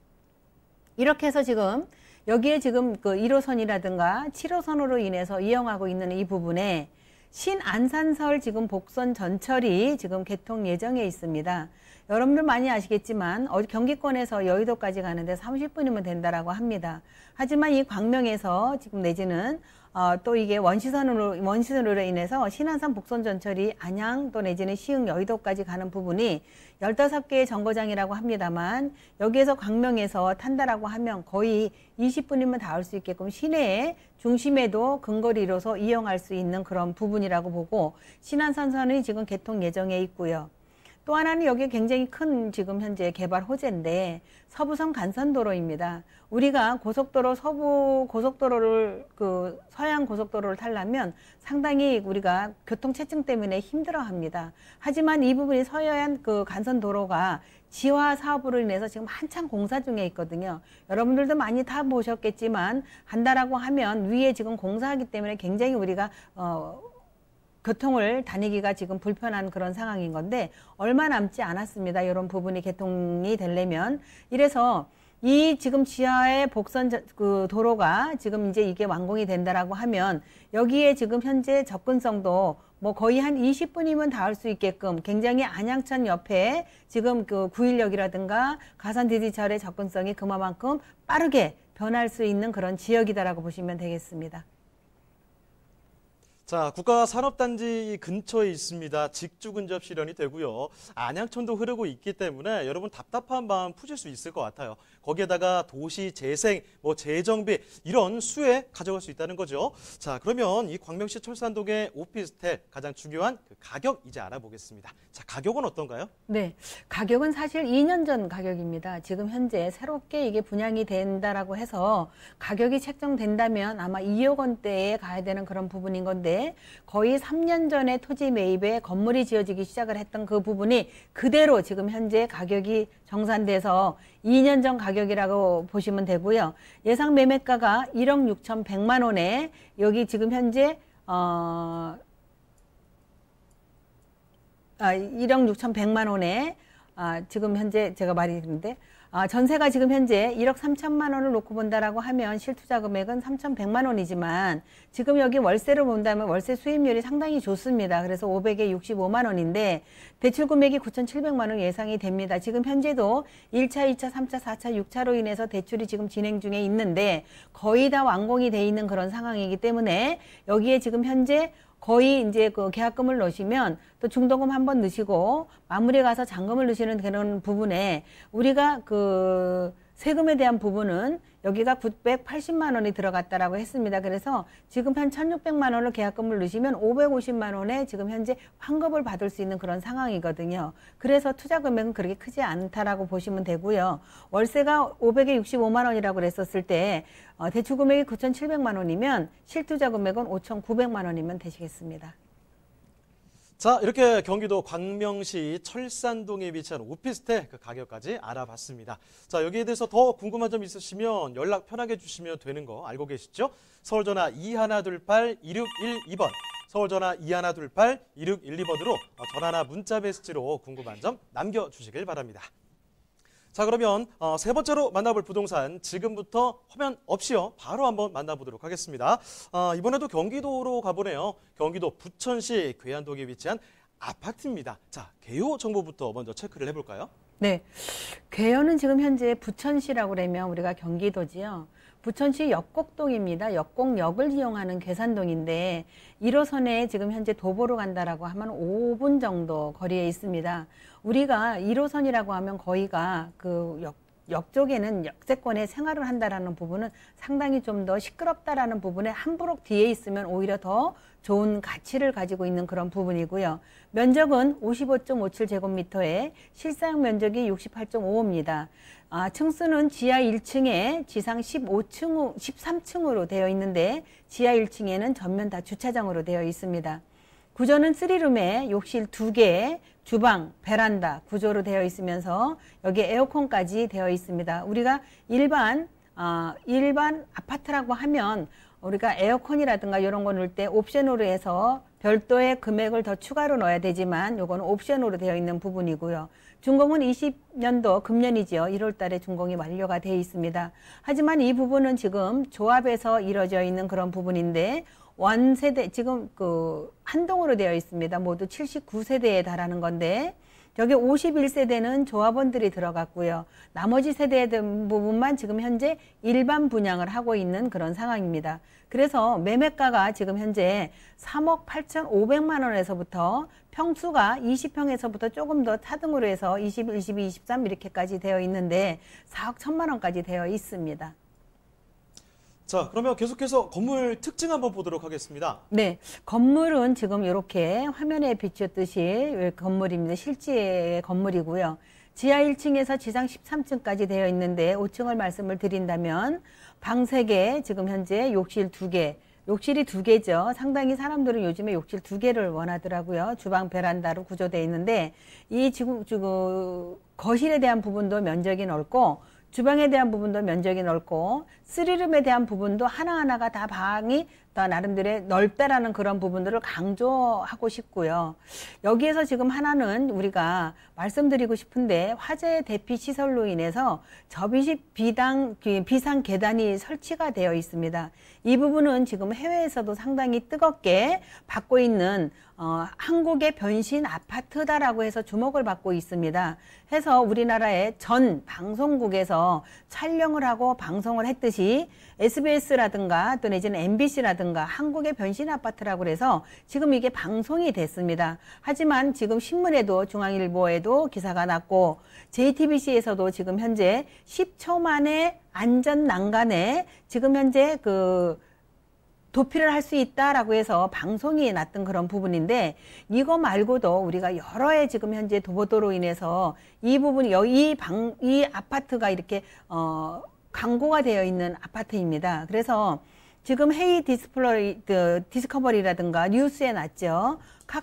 [SPEAKER 4] 이렇게 해서 지금 여기에 지금 그 일 호선이라든가 칠 호선으로 인해서 이용하고 있는 이 부분에 신안산서울 지금 복선 전철이 지금 개통 예정에 있습니다. 여러분들 많이 아시겠지만 어디 경기권에서 여의도까지 가는데 삼십 분이면 된다라고 합니다. 하지만 이 광명에서 지금 내지는 어, 또 이게 원시선으로 원시선으로 인해서 신안산 복선 전철이 안양 또 내지는 시흥 여의도까지 가는 부분이 열다섯 개의 정거장이라고 합니다만 여기에서 광명에서 탄다라고 하면 거의 이십 분이면 닿을 수 있게끔 시내의 중심에도 근거리로서 이용할 수 있는 그런 부분이라고 보고 신안산선이 지금 개통 예정에 있고요. 또 하나는 여기 굉장히 큰 지금 현재 개발 호재인데 서부선 간선도로입니다. 우리가 고속도로 서부 고속도로를 그 서해안 고속도로를 타려면 상당히 우리가 교통체증 때문에 힘들어합니다. 하지만 이 부분이 서해안 그 간선도로가 지화 사업으로 인해서 지금 한창 공사 중에 있거든요. 여러분들도 많이 타 보셨겠지만 한다라고 하면 위에 지금 공사하기 때문에 굉장히 우리가 어 교통을 다니기가 지금 불편한 그런 상황인 건데 얼마 남지 않았습니다. 이런 부분이 개통이 되려면. 이래서 이 지금 지하의 복선 그 도로가 지금 이제 이게 완공이 된다라고 하면 여기에 지금 현재 접근성도 뭐 거의 한 이십 분이면 닿을 수 있게끔 굉장히 안양천 옆에 지금 그 구일역이라든가 가산 디디철의 접근성이 그만큼 빠르게 변할 수 있는 그런 지역이다라고 보시면 되겠습니다.
[SPEAKER 2] 자, 국가산업단지 근처에 있습니다. 직주 근접 실현이 되고요. 안양천도 흐르고 있기 때문에 여러분 답답한 마음 푸실 수 있을 것 같아요. 거기에다가 도시 재생, 뭐 재정비 이런 수혜 가져갈 수 있다는 거죠. 자, 그러면 이 광명시 철산동의 오피스텔 가장 중요한 그 가격 이제 알아보겠습니다. 자, 가격은 어떤가요?
[SPEAKER 4] 네, 가격은 사실 이 년 전 가격입니다. 지금 현재 새롭게 이게 분양이 된다라고 해서 가격이 책정된다면 아마 이억 원대에 가야 되는 그런 부분인 건데 거의 삼 년 전에 토지 매입에 건물이 지어지기 시작을 했던 그 부분이 그대로 지금 현재 가격이 정산돼서 이 년 전 가격이라고 보시면 되고요. 예상 매매가가 일억 육천백만 원에 여기 지금 현재 어, 아, 일억 육천백만 원에 아, 지금 현재 제가 말이 있는데 아, 전세가 지금 현재 일억 삼천만 원을 놓고 본다라고 하면 실투자 금액은 삼천백만 원이지만 지금 여기 월세를 본다면 월세 수입률이 상당히 좋습니다. 그래서 오백에 육십오만 원인데 대출 금액이 구천칠백만 원 예상이 됩니다. 지금 현재도 일 차, 이 차, 삼 차, 사 차, 육 차로 인해서 대출이 지금 진행 중에 있는데 거의 다 완공이 돼 있는 그런 상황이기 때문에 여기에 지금 현재 거의 이제 그 계약금을 넣으시면 또 중도금 한번 넣으시고 마무리에 가서 잔금을 넣으시는 그런 부분에 우리가 그 세금에 대한 부분은 여기가 구백팔십만 원이 들어갔다라고 했습니다. 그래서 지금 한 천육백만 원을 계약금을 넣으시면 오백오십만 원에 지금 현재 환급을 받을 수 있는 그런 상황이거든요. 그래서 투자 금액은 그렇게 크지 않다라고 보시면 되고요. 월세가 오백육십오만 원이라고 그랬었을 때 어, 대출 금액이 구천칠백만 원이면 실투자 금액은 오천구백만 원이면 되시겠습니다.
[SPEAKER 2] 자, 이렇게 경기도 광명시 철산동에 위치한 오피스텔 그 가격까지 알아봤습니다. 자, 여기에 대해서 더 궁금한 점 있으시면 연락 편하게 주시면 되는 거 알고 계시죠? 서울전화 이일이팔 이육일이 번, 서울전화 이일이팔 이육일이 번으로 전화나 문자 메시지로 궁금한 점 남겨주시길 바랍니다. 자, 그러면 어, 세 번째로 만나볼 부동산 지금부터 화면 없이요 바로 한번 만나보도록 하겠습니다. 어, 이번에도 경기도로 가보네요. 경기도 부천시 괴안동에 위치한 아파트입니다. 자, 개요 정보부터 먼저 체크를 해볼까요?
[SPEAKER 4] 네, 괴연은 지금 현재 부천시라고 그러면 우리가 경기도지요. 부천시 역곡동입니다. 역곡역을 이용하는 괴산동인데 일 호선에 지금 현재 도보로 간다라고 하면 오 분 정도 거리에 있습니다. 우리가 일 호선이라고 하면 거의가 그 역, 역 쪽에는 역세권에 생활을 한다라는 부분은 상당히 좀 더 시끄럽다라는 부분에 한 브록 뒤에 있으면 오히려 더 좋은 가치를 가지고 있는 그런 부분이고요. 면적은 오십오 점 오칠 제곱미터에 실사용 면적이 육십팔 점 오호입니다. 아, 층수는 지하 일 층에 지상 십오 층, 십삼 층으로 되어 있는데 지하 일 층에는 전면 다 주차장으로 되어 있습니다. 구조는 쓰리룸에 욕실 두 개, 주방, 베란다 구조로 되어 있으면서 여기에 에어컨까지 되어 있습니다. 우리가 일반 어, 일반 아파트라고 하면 우리가 에어컨이라든가 이런 거 넣을 때 옵션으로 해서 별도의 금액을 더 추가로 넣어야 되지만 요거는 옵션으로 되어 있는 부분이고요. 준공은 이십 년도 금년이지요. 일월 달에 준공이 완료가 되어 있습니다. 하지만 이 부분은 지금 조합에서 이루어져 있는 그런 부분인데 원세대 지금 그 한동으로 되어 있습니다. 모두 칠십구 세대에 달하는 건데 여기 오십일 세대는 조합원들이 들어갔고요. 나머지 세대에 대한 부분만 지금 현재 일반 분양을 하고 있는 그런 상황입니다. 그래서 매매가가 지금 현재 삼억 팔천오백만 원에서부터 평수가 이십 평에서부터 조금 더 차등으로 해서 이십일, 이십이, 이십삼 이렇게까지 되어 있는데 사억 천만 원까지 되어 있습니다.
[SPEAKER 2] 자, 그러면 계속해서 건물 특징 한번 보도록 하겠습니다.
[SPEAKER 4] 네, 건물은 지금 이렇게 화면에 비추었듯이 건물입니다. 실제 건물이고요. 지하 일 층에서 지상 십삼 층까지 되어 있는데 오 층을 말씀을 드린다면 방 세 개, 지금 현재 욕실 두 개, 욕실이 두 개죠. 상당히 사람들은 요즘에 욕실 두 개를 원하더라고요. 주방 베란다로 구조되어 있는데 이 지금, 지금 거실에 대한 부분도 면적이 넓고 주방에 대한 부분도 면적이 넓고 쓰리룸에 대한 부분도 하나하나가 다 방이 다 나름대로 넓다라는 그런 부분들을 강조하고 싶고요. 여기에서 지금 하나는 우리가 말씀드리고 싶은데 화재 대피 시설로 인해서 접이식 비당, 비상 계단이 설치가 되어 있습니다. 이 부분은 지금 해외에서도 상당히 뜨겁게 받고 있는 어, 한국의 변신 아파트다라고 해서 주목을 받고 있습니다. 해서 우리나라의 전 방송국에서 촬영을 하고 방송을 했듯이 에스비에스라든가 또 내지는 엠비씨라든가 한국의 변신 아파트라고 해서 지금 이게 방송이 됐습니다. 하지만 지금 신문에도 중앙일보에도 기사가 났고 제이티비씨에서도 지금 현재 십 초 만에 안전 난간에 지금 현재 그 도피를 할 수 있다라고 해서 방송이 났던 그런 부분인데 이거 말고도 우리가 여러 해 지금 현재 도보도로 인해서 이 부분이 이 방, 이 아파트가 이렇게 어, 광고가 되어 있는 아파트입니다. 그래서 지금 헤이 디스플레이, 디스커버리라든가 뉴스에 났죠.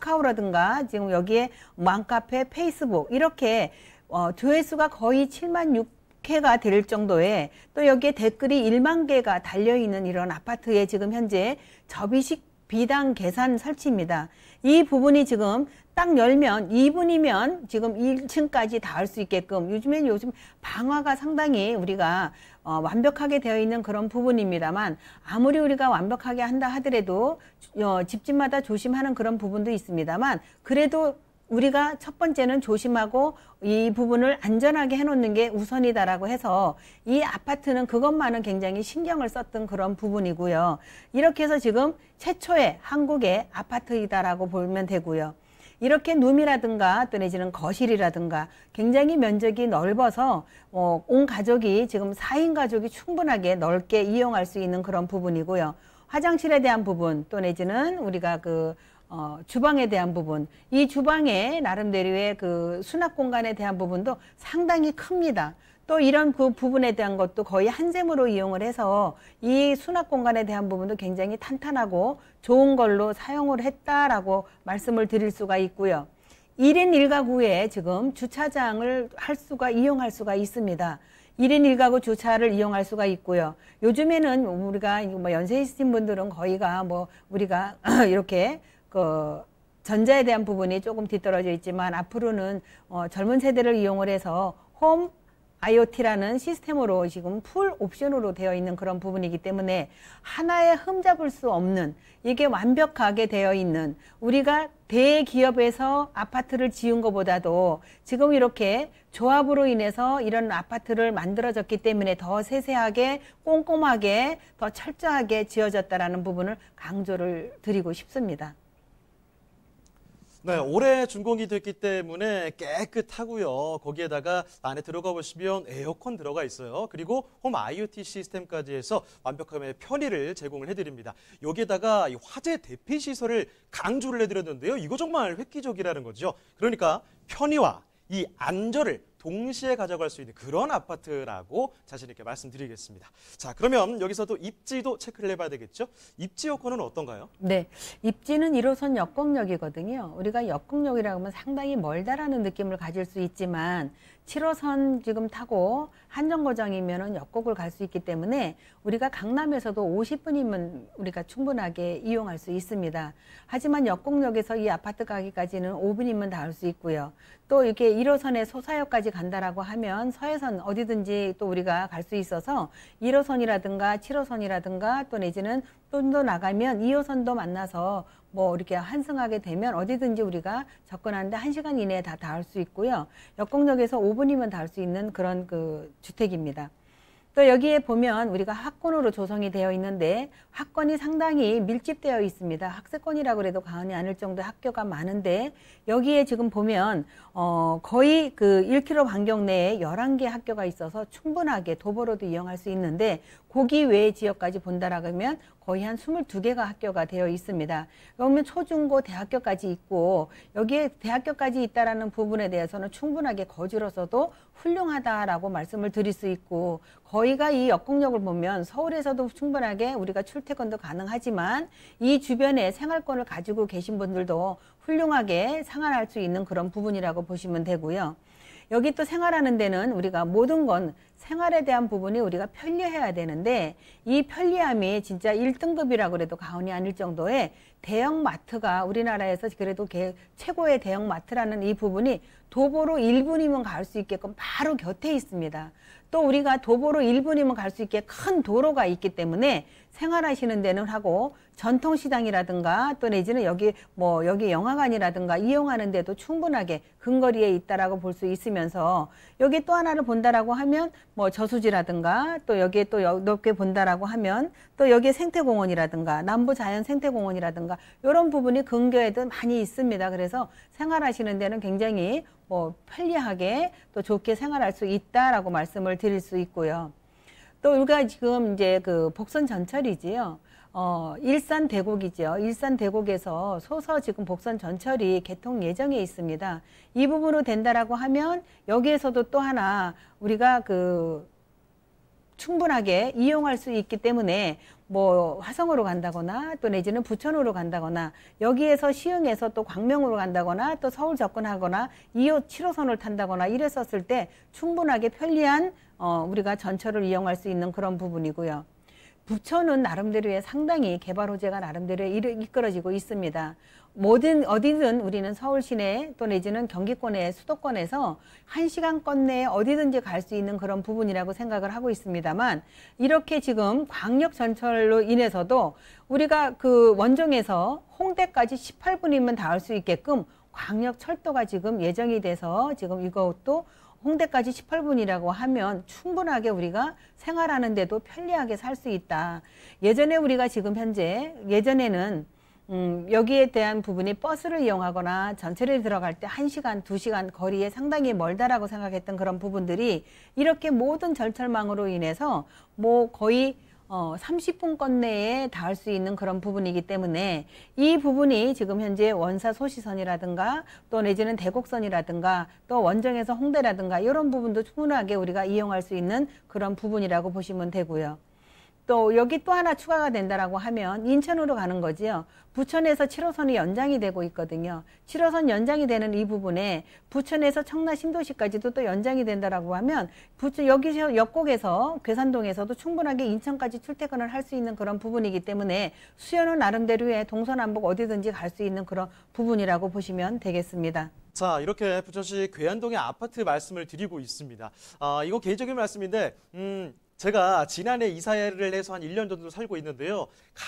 [SPEAKER 4] 카카오라든가 지금 여기에 맘카페, 페이스북 이렇게 어, 조회수가 거의 칠만 육 개가 될 정도의 또 여기에 댓글이 일만 개가 달려있는 이런 아파트에 지금 현재 접이식 비당 계산 설치입니다. 이 부분이 지금 딱 열면 이 분이면 지금 일 층까지 닿을 수 있게끔 요즘엔 요즘 방화가 상당히 우리가 어, 완벽하게 되어 있는 그런 부분입니다만 아무리 우리가 완벽하게 한다 하더라도 어, 집집마다 조심하는 그런 부분도 있습니다만 그래도 우리가 첫 번째는 조심하고 이 부분을 안전하게 해놓는 게 우선이다라고 해서 이 아파트는 그것만은 굉장히 신경을 썼던 그런 부분이고요. 이렇게 해서 지금 최초의 한국의 아파트이다라고 보면 되고요. 이렇게 룸이라든가 또 내지는 거실이라든가 굉장히 면적이 넓어서 어, 온 가족이 지금 사 인 가족이 충분하게 넓게 이용할 수 있는 그런 부분이고요. 화장실에 대한 부분 또 내지는 우리가 그 어, 주방에 대한 부분, 이 주방의 나름대로의 그 수납 공간에 대한 부분도 상당히 큽니다. 또 이런 그 부분에 대한 것도 거의 한샘으로 이용을 해서 이 수납 공간에 대한 부분도 굉장히 탄탄하고 좋은 걸로 사용을 했다라고 말씀을 드릴 수가 있고요. 일 인 일 가구에 지금 주차장을 할 수가, 이용할 수가 있습니다. 일 인 일 가구 주차를 이용할 수가 있고요. 요즘에는 우리가 뭐 연세 있으신 분들은 거의가 뭐 우리가 이렇게 그 전자에 대한 부분이 조금 뒤떨어져 있지만 앞으로는 어 젊은 세대를 이용을 해서 홈 아이오티라는 시스템으로 지금 풀 옵션으로 되어 있는 그런 부분이기 때문에 하나에 흠잡을 수 없는 이게 완벽하게 되어 있는 우리가 대기업에서 아파트를 지은 것보다도 지금 이렇게 조합으로 인해서 이런 아파트를 만들어졌기 때문에 더 세세하게 꼼꼼하게 더 철저하게 지어졌다라는 부분을 강조를 드리고 싶습니다.
[SPEAKER 2] 네, 올해 준공이 됐기 때문에 깨끗하고요. 거기에다가 안에 들어가 보시면 에어컨 들어가 있어요. 그리고 홈 아이오티 시스템까지 해서 완벽함의 편의를 제공을 해드립니다. 여기에다가 이 화재 대피 시설을 강조를 해드렸는데요. 이거 정말 획기적이라는 거죠. 그러니까 편의와 이 안전을 동시에 가져갈 수 있는 그런 아파트라고 자신 있게 말씀드리겠습니다. 자, 그러면 여기서도 입지도 체크를 해봐야 되겠죠? 입지 여건은 어떤가요?
[SPEAKER 4] 네, 입지는 일 호선 역곡역이거든요. 우리가 역곡역이라고 하면 상당히 멀다라는 느낌을 가질 수 있지만 칠 호선 지금 타고 한정거장이면 역곡을 갈 수 있기 때문에 우리가 강남에서도 오십 분이면 우리가 충분하게 이용할 수 있습니다. 하지만 역곡역에서 이 아파트 가기까지는 오 분이면 닿을 수 있고요. 또 이렇게 일 호선에 소사역까지 간다라고 하면 서해선 어디든지 또 우리가 갈 수 있어서 일 호선이라든가 칠 호선이라든가 또 내지는 좀 더 나가면 이 호선도 만나서 뭐 이렇게 환승하게 되면 어디든지 우리가 접근하는데 한 시간 이내에 다 닿을 수 있고요. 역곡역에서 오 분이면 닿을 수 있는 그런 그 주택입니다. 또 여기에 보면 우리가 학군으로 조성이 되어 있는데 학군이 상당히 밀집되어 있습니다. 학세권이라고 해도 과언이 아닐 정도의 학교가 많은데 여기에 지금 보면 어 거의 그 일 킬로미터 반경 내에 열한 개 학교가 있어서 충분하게 도보로도 이용할 수 있는데 거기 외의 지역까지 본다라고 하면 거의 한 스물두 개가 학교가 되어 있습니다. 그러면 초중고 대학교까지 있고 여기에 대학교까지 있다라는 부분에 대해서는 충분하게 거주로서도 훌륭하다라고 말씀을 드릴 수 있고 거의가 이 역곡역을 보면 서울에서도 충분하게 우리가 출퇴근도 가능하지만 이 주변에 생활권을 가지고 계신 분들도 훌륭하게 생활할 수 있는 그런 부분이라고 보시면 되고요. 여기 또 생활하는 데는 우리가 모든 건 생활에 대한 부분이 우리가 편리해야 되는데 이 편리함이 진짜 일 등급이라고 그래도 과언이 아닐 정도의 대형 마트가 우리나라에서 그래도 최고의 대형 마트라는 이 부분이 도보로 일 분이면 갈 수 있게끔 바로 곁에 있습니다. 또 우리가 도보로 일 분이면 갈 수 있게 큰 도로가 있기 때문에 생활하시는 데는 하고 전통시장이라든가 또 내지는 여기 뭐 여기 영화관이라든가 이용하는 데도 충분하게 근거리에 있다라고 볼 수 있으면서 여기 또 하나를 본다라고 하면 뭐 저수지라든가 또 여기에 또 넓게 본다라고 하면 또 여기에 생태공원이라든가 남부자연생태공원이라든가 이런 부분이 근교에도 많이 있습니다. 그래서 생활하시는 데는 굉장히 뭐 편리하게 또 좋게 생활할 수 있다라고 말씀을 드릴 수 있고요. 또 우리가 지금 이제 그 복선 전철이지요. 어, 일산 대곡이죠. 일산 대곡에서 소서 지금 복선 전철이 개통 예정에 있습니다. 이 부분으로 된다라고 하면 여기에서도 또 하나 우리가 그 충분하게 이용할 수 있기 때문에 뭐 화성으로 간다거나 또 내지는 부천으로 간다거나 여기에서 시흥에서 또 광명으로 간다거나 또 서울 접근하거나 이 호, 칠 호선을 탄다거나 이랬었을 때 충분하게 편리한 어, 우리가 전철을 이용할 수 있는 그런 부분이고요. 부천은 나름대로의 상당히 개발 호재가 나름대로 이끌어지고 있습니다. 뭐든 어디든 우리는 서울 시내 또 내지는 경기권의 수도권에서 한 시간권 내에 어디든지 갈 수 있는 그런 부분이라고 생각을 하고 있습니다만 이렇게 지금 광역 전철로 인해서도 우리가 그 원종에서 홍대까지 십팔 분이면 닿을 수 있게끔 광역 철도가 지금 예정이 돼서 지금 이것도 홍대까지 십팔 분이라고 하면 충분하게 우리가 생활하는 데도 편리하게 살 수 있다. 예전에 우리가 지금 현재 예전에는 음, 여기에 대한 부분이 버스를 이용하거나 전철에 들어갈 때 한 시간, 두 시간 거리에 상당히 멀다라고 생각했던 그런 부분들이 이렇게 모든 절철망으로 인해서 뭐 거의 어, 삼십 분권 내에 닿을 수 있는 그런 부분이기 때문에 이 부분이 지금 현재 원사 소시선이라든가 또 내지는 대곡선이라든가 또 원정에서 홍대라든가 이런 부분도 충분하게 우리가 이용할 수 있는 그런 부분이라고 보시면 되고요. 또 여기 또 하나 추가가 된다라고 하면 인천으로 가는 거지요. 부천에서 칠 호선이 연장이 되고 있거든요. 칠 호선 연장이 되는 이 부분에 부천에서 청라 신도시까지도 또 연장이 된다라고 하면 부천 여기서 역곡에서 괴산동에서도 충분하게 인천까지 출퇴근을 할 수 있는 그런 부분이기 때문에 수요는 나름대로의 동서남북 어디든지 갈 수 있는 그런 부분이라고 보시면 되겠습니다.
[SPEAKER 2] 자, 이렇게 부천시 괴안동의 아파트 말씀을 드리고 있습니다. 아, 이거 개인적인 말씀인데 음, 제가 지난해 이사를 해서 한 일 년 정도 살고 있는데요.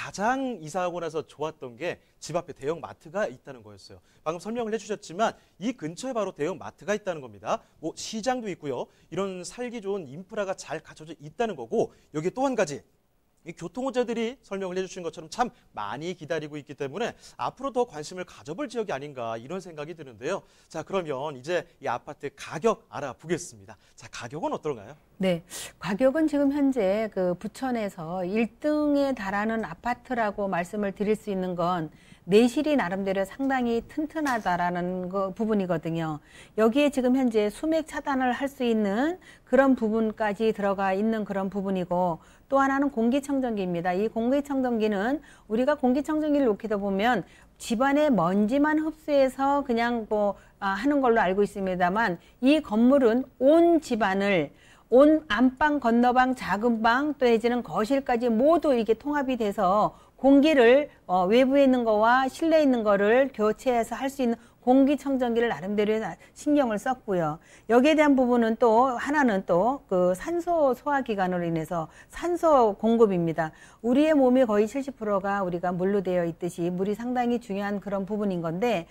[SPEAKER 2] 가장 이사하고 나서 좋았던 게 집 앞에 대형 마트가 있다는 거였어요. 방금 설명을 해주셨지만 이 근처에 바로 대형 마트가 있다는 겁니다. 뭐 시장도 있고요. 이런 살기 좋은 인프라가 잘 갖춰져 있다는 거고 여기 또 한 가지. 이 교통호재들이 설명을 해주신 것처럼 참 많이 기다리고 있기 때문에 앞으로 더 관심을 가져볼 지역이 아닌가 이런 생각이 드는데요. 자, 그러면 이제 이 아파트 가격 알아보겠습니다. 자, 가격은 어떤가요?
[SPEAKER 4] 네, 가격은 지금 현재 그 부천에서 일 등에 달하는 아파트라고 말씀을 드릴 수 있는 건 내실이 나름대로 상당히 튼튼하다라는 거 부분이거든요. 여기에 지금 현재 수맥 차단을 할 수 있는 그런 부분까지 들어가 있는 그런 부분이고 또 하나는 공기청정기입니다. 이 공기청정기는 우리가 공기청정기를 놓기다 보면 집안의 먼지만 흡수해서 그냥 뭐 아, 하는 걸로 알고 있습니다만 이 건물은 온 집안을 온 안방, 건너방, 작은 방, 또 내지는 거실까지 모두 이게 통합이 돼서 공기를 어, 외부에 있는 거와 실내에 있는 거를 교체해서 할 수 있는 공기청정기를 나름대로 신경을 썼고요. 여기에 대한 부분은 또 하나는 또 그 산소 소화기관으로 인해서 산소 공급입니다. 우리의 몸이 거의 칠십 퍼센트가 우리가 물로 되어 있듯이 물이 상당히 중요한 그런 부분인 건데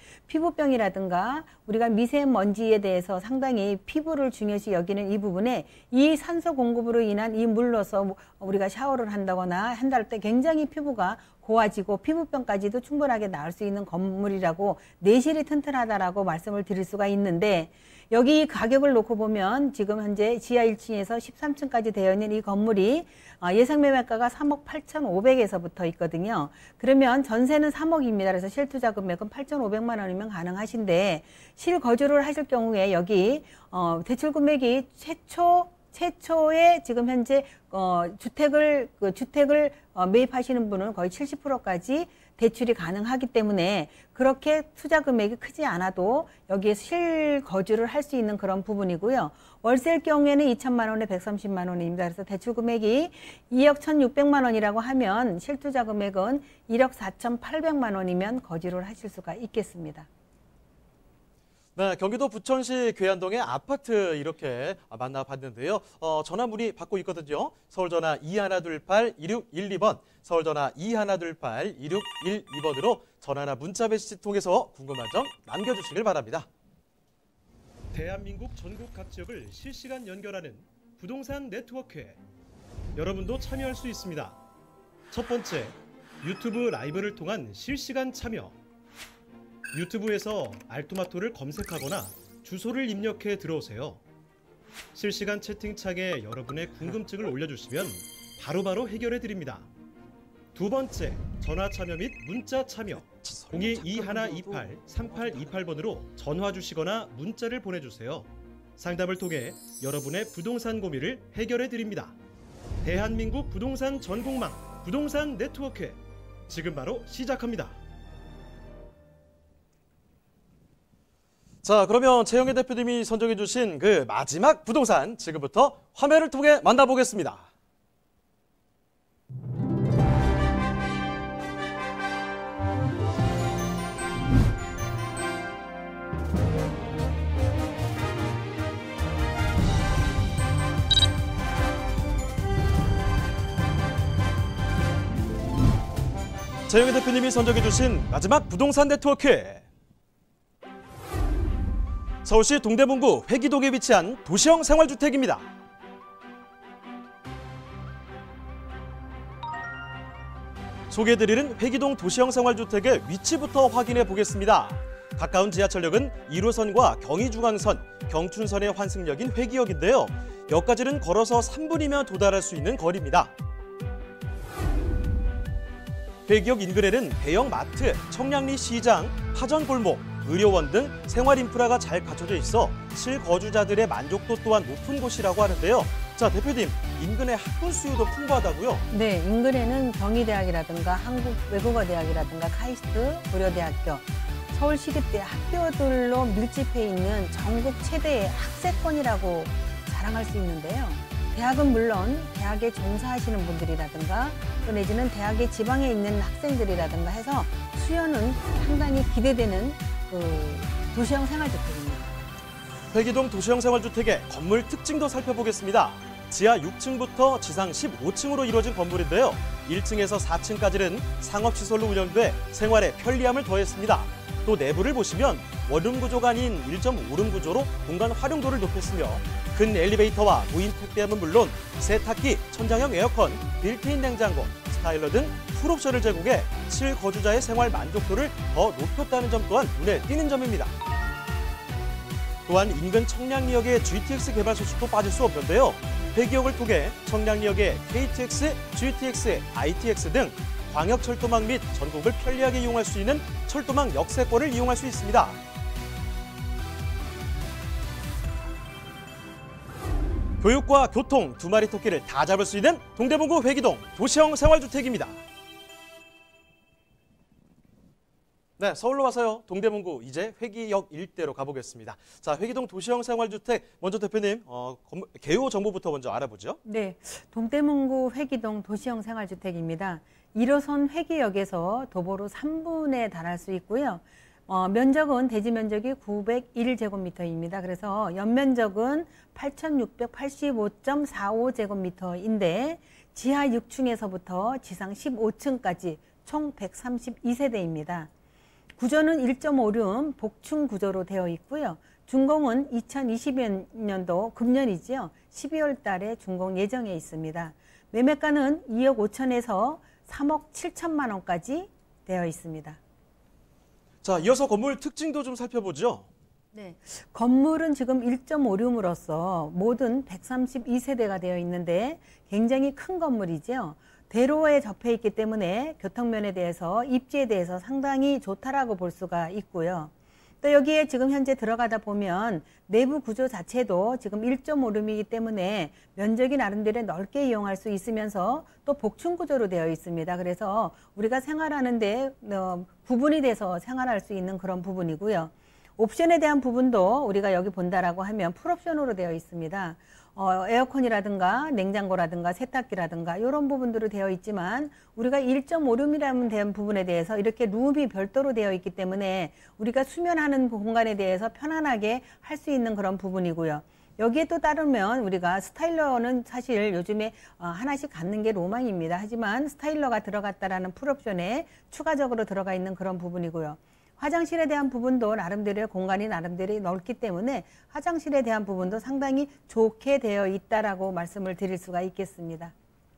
[SPEAKER 4] 피부병이라든가 우리가 미세먼지에 대해서 상당히 피부를 중요시 여기는 이 부분에 이 산소 공급으로 인한 이 물로서 우리가 샤워를 한다거나 한달 때 굉장히 피부가 고와지고 피부병까지도 충분하게 나을 수 있는 건물이라고 내실이 튼튼하다라고 말씀을 드릴 수가 있는데 여기 가격을 놓고 보면 지금 현재 지하 일 층에서 십삼 층까지 되어 있는 이 건물이 예상 매매가가 삼억 팔천오백에서부터 있거든요. 그러면 전세는 삼억입니다. 그래서 실투자 금액은 팔천오백만 원이면 가능하신데 실거주를 하실 경우에 여기 어, 대출 금액이 최초 최초에 지금 현재 어, 주택을 그 주택을 어, 매입하시는 분은 거의 칠십 퍼센트까지 대출이 가능하기 때문에 그렇게 투자 금액이 크지 않아도 여기에 실거주를 할 수 있는 그런 부분이고요. 월세일 경우에는 이천만 원에 백삼십만 원입니다. 그래서 대출 금액이 이억 천육백만 원이라고 하면 실투자 금액은 일억 사천팔백만 원이면 거주를 하실 수가 있겠습니다.
[SPEAKER 2] 네, 경기도 부천시 괴안동의 아파트 이렇게 만나봤는데요. 어, 전화 문의 받고 있거든요. 서울전화 이일이팔 이육일이 번, 서울전화 이일이팔 이육일이 번으로 전화나 문자 메시지 통해서 궁금한 점 남겨주시길 바랍니다.
[SPEAKER 3] 대한민국 전국 각 지역을 실시간 연결하는 부동산 네트워크. 여러분도 참여할 수 있습니다. 첫 번째, 유튜브 라이브를 통한 실시간 참여. 유튜브에서 알토마토를 검색하거나 주소를 입력해 들어오세요. 실시간 채팅창에 여러분의 궁금증을 올려주시면 바로바로 해결해 드립니다. 두 번째, 전화 참여 및 문자 참여. 공이 이일이팔 삼팔이팔 번으로 전화 주시거나 문자를 보내주세요. 상담을 통해 여러분의 부동산 고민을 해결해 드립니다. 대한민국 부동산 전국망 부동산 네트워크. 지금 바로 시작합니다.
[SPEAKER 2] 자, 그러면 최영애 대표님이 선정해 주신 그 마지막 부동산 지금부터 화면을 통해 만나보겠습니다. 최영애 대표님이 선정해 주신 마지막 부동산 네트워크. 서울시 동대문구 회기동에 위치한 도시형 생활주택입니다. 소개해드리는 회기동 도시형 생활주택의 위치부터 확인해 보겠습니다. 가까운 지하철역은 일 호선과 경의중앙선, 경춘선의 환승역인 회기역인데요. 역까지는 걸어서 삼 분이면 도달할 수 있는 거리입니다. 회기역 인근에는 대형 마트, 청량리 시장, 파전골목, 의료원 등 생활 인프라가 잘 갖춰져 있어 실거주자들의 만족도 또한 높은 곳이라고 하는데요. 자, 대표님, 인근의 학군 수요도 풍부하다고요?
[SPEAKER 4] 네, 인근에는 경희대학이라든가 한국외국어대학이라든가 카이스트, 고려대학교, 서울시립대 학교들로 밀집해 있는 전국 최대의 학세권이라고 자랑할 수 있는데요. 대학은 물론 대학에 종사하시는 분들이라든가 또 내지는 대학의 지방에 있는 학생들이라든가 해서 수요는 상당히 기대되는 그 도시형 생활주택입니다.
[SPEAKER 2] 회기동 도시형 생활주택의 건물 특징도 살펴보겠습니다. 지하 육 층부터 지상 십오 층으로 이루어진 건물인데요. 일 층에서 사 층까지는 상업시설로 운영돼 생활에 편리함을 더했습니다. 또 내부를 보시면 원룸 구조가 아닌 일 점 오 룸 구조로 공간 활용도를 높였으며 근 엘리베이터와 무인 택배함은 물론 세탁기, 천장형 에어컨, 빌트인 냉장고, 스타일러 등 풀옵션을 제공해 실거주자의 생활 만족도를 더 높였다는 점 또한 눈에 띄는 점입니다. 또한 인근 청량리역의 지티엑스 개발 소식도 빠질 수 없는데요. 회기역을 통해 청량리역의 케이티엑스, 지티엑스, 아이티엑스 등 광역철도망 및 전국을 편리하게 이용할 수 있는 철도망 역세권을 이용할 수 있습니다. 교육과 교통 두 마리 토끼를 다 잡을 수 있는 동대문구 회기동 도시형 생활주택입니다. 네, 서울로 와서요. 동대문구 이제 회기역 일대로 가보겠습니다. 자, 회기동 도시형 생활주택 먼저 대표님 어, 개요 정보부터 먼저 알아보죠.
[SPEAKER 4] 네, 동대문구 회기동 도시형 생활주택입니다. 일 호선 회기역에서 도보로 삼 분에 달할 수 있고요. 어, 면적은 대지 면적이 구백일 제곱미터입니다. 그래서 연면적은 팔천육백팔십오 점 사오 제곱미터인데 지하 육 층에서부터 지상 십오 층까지 총 백삼십이 세대입니다. 구조는 일 점 오 룸 복층 구조로 되어 있고요. 준공은 이천이십 년도 금년이죠. 십이월 달에 준공 예정에 있습니다. 매매가는 이억 오천에서 삼억 칠천만 원까지 되어 있습니다.
[SPEAKER 2] 자, 이어서 건물 특징도 좀 살펴보죠.
[SPEAKER 4] 네, 건물은 지금 일 점 오 룸으로서 모든 백삼십이 세대가 되어 있는데 굉장히 큰 건물이죠. 대로에 접해 있기 때문에 교통면에 대해서 입지에 대해서 상당히 좋다라고 볼 수가 있고요. 또 여기에 지금 현재 들어가다 보면 내부 구조 자체도 지금 일 점 오 룸이기 때문에 면적이 나름대로 넓게 이용할 수 있으면서 또 복층 구조로 되어 있습니다. 그래서 우리가 생활하는데 구분이 돼서 생활할 수 있는 그런 부분이고요. 옵션에 대한 부분도 우리가 여기 본다라고 하면 풀옵션으로 되어 있습니다. 어, 에어컨이라든가 냉장고라든가 세탁기라든가 이런 부분들로 되어 있지만 우리가 일 점 오 룸이라는 대한 부분에 대해서 이렇게 룸이 별도로 되어 있기 때문에 우리가 수면하는 공간에 대해서 편안하게 할 수 있는 그런 부분이고요. 여기에 또 따르면 우리가 스타일러는 사실 요즘에 하나씩 갖는 게 로망입니다. 하지만 스타일러가 들어갔다라는 풀옵션에 추가적으로 들어가 있는 그런 부분이고요. 화장실에 대한 부분도 나름대로 공간이 나름대로 넓기 때문에 화장실에 대한 부분도 상당히 좋게 되어 있다라고 말씀을 드릴 수가 있겠습니다.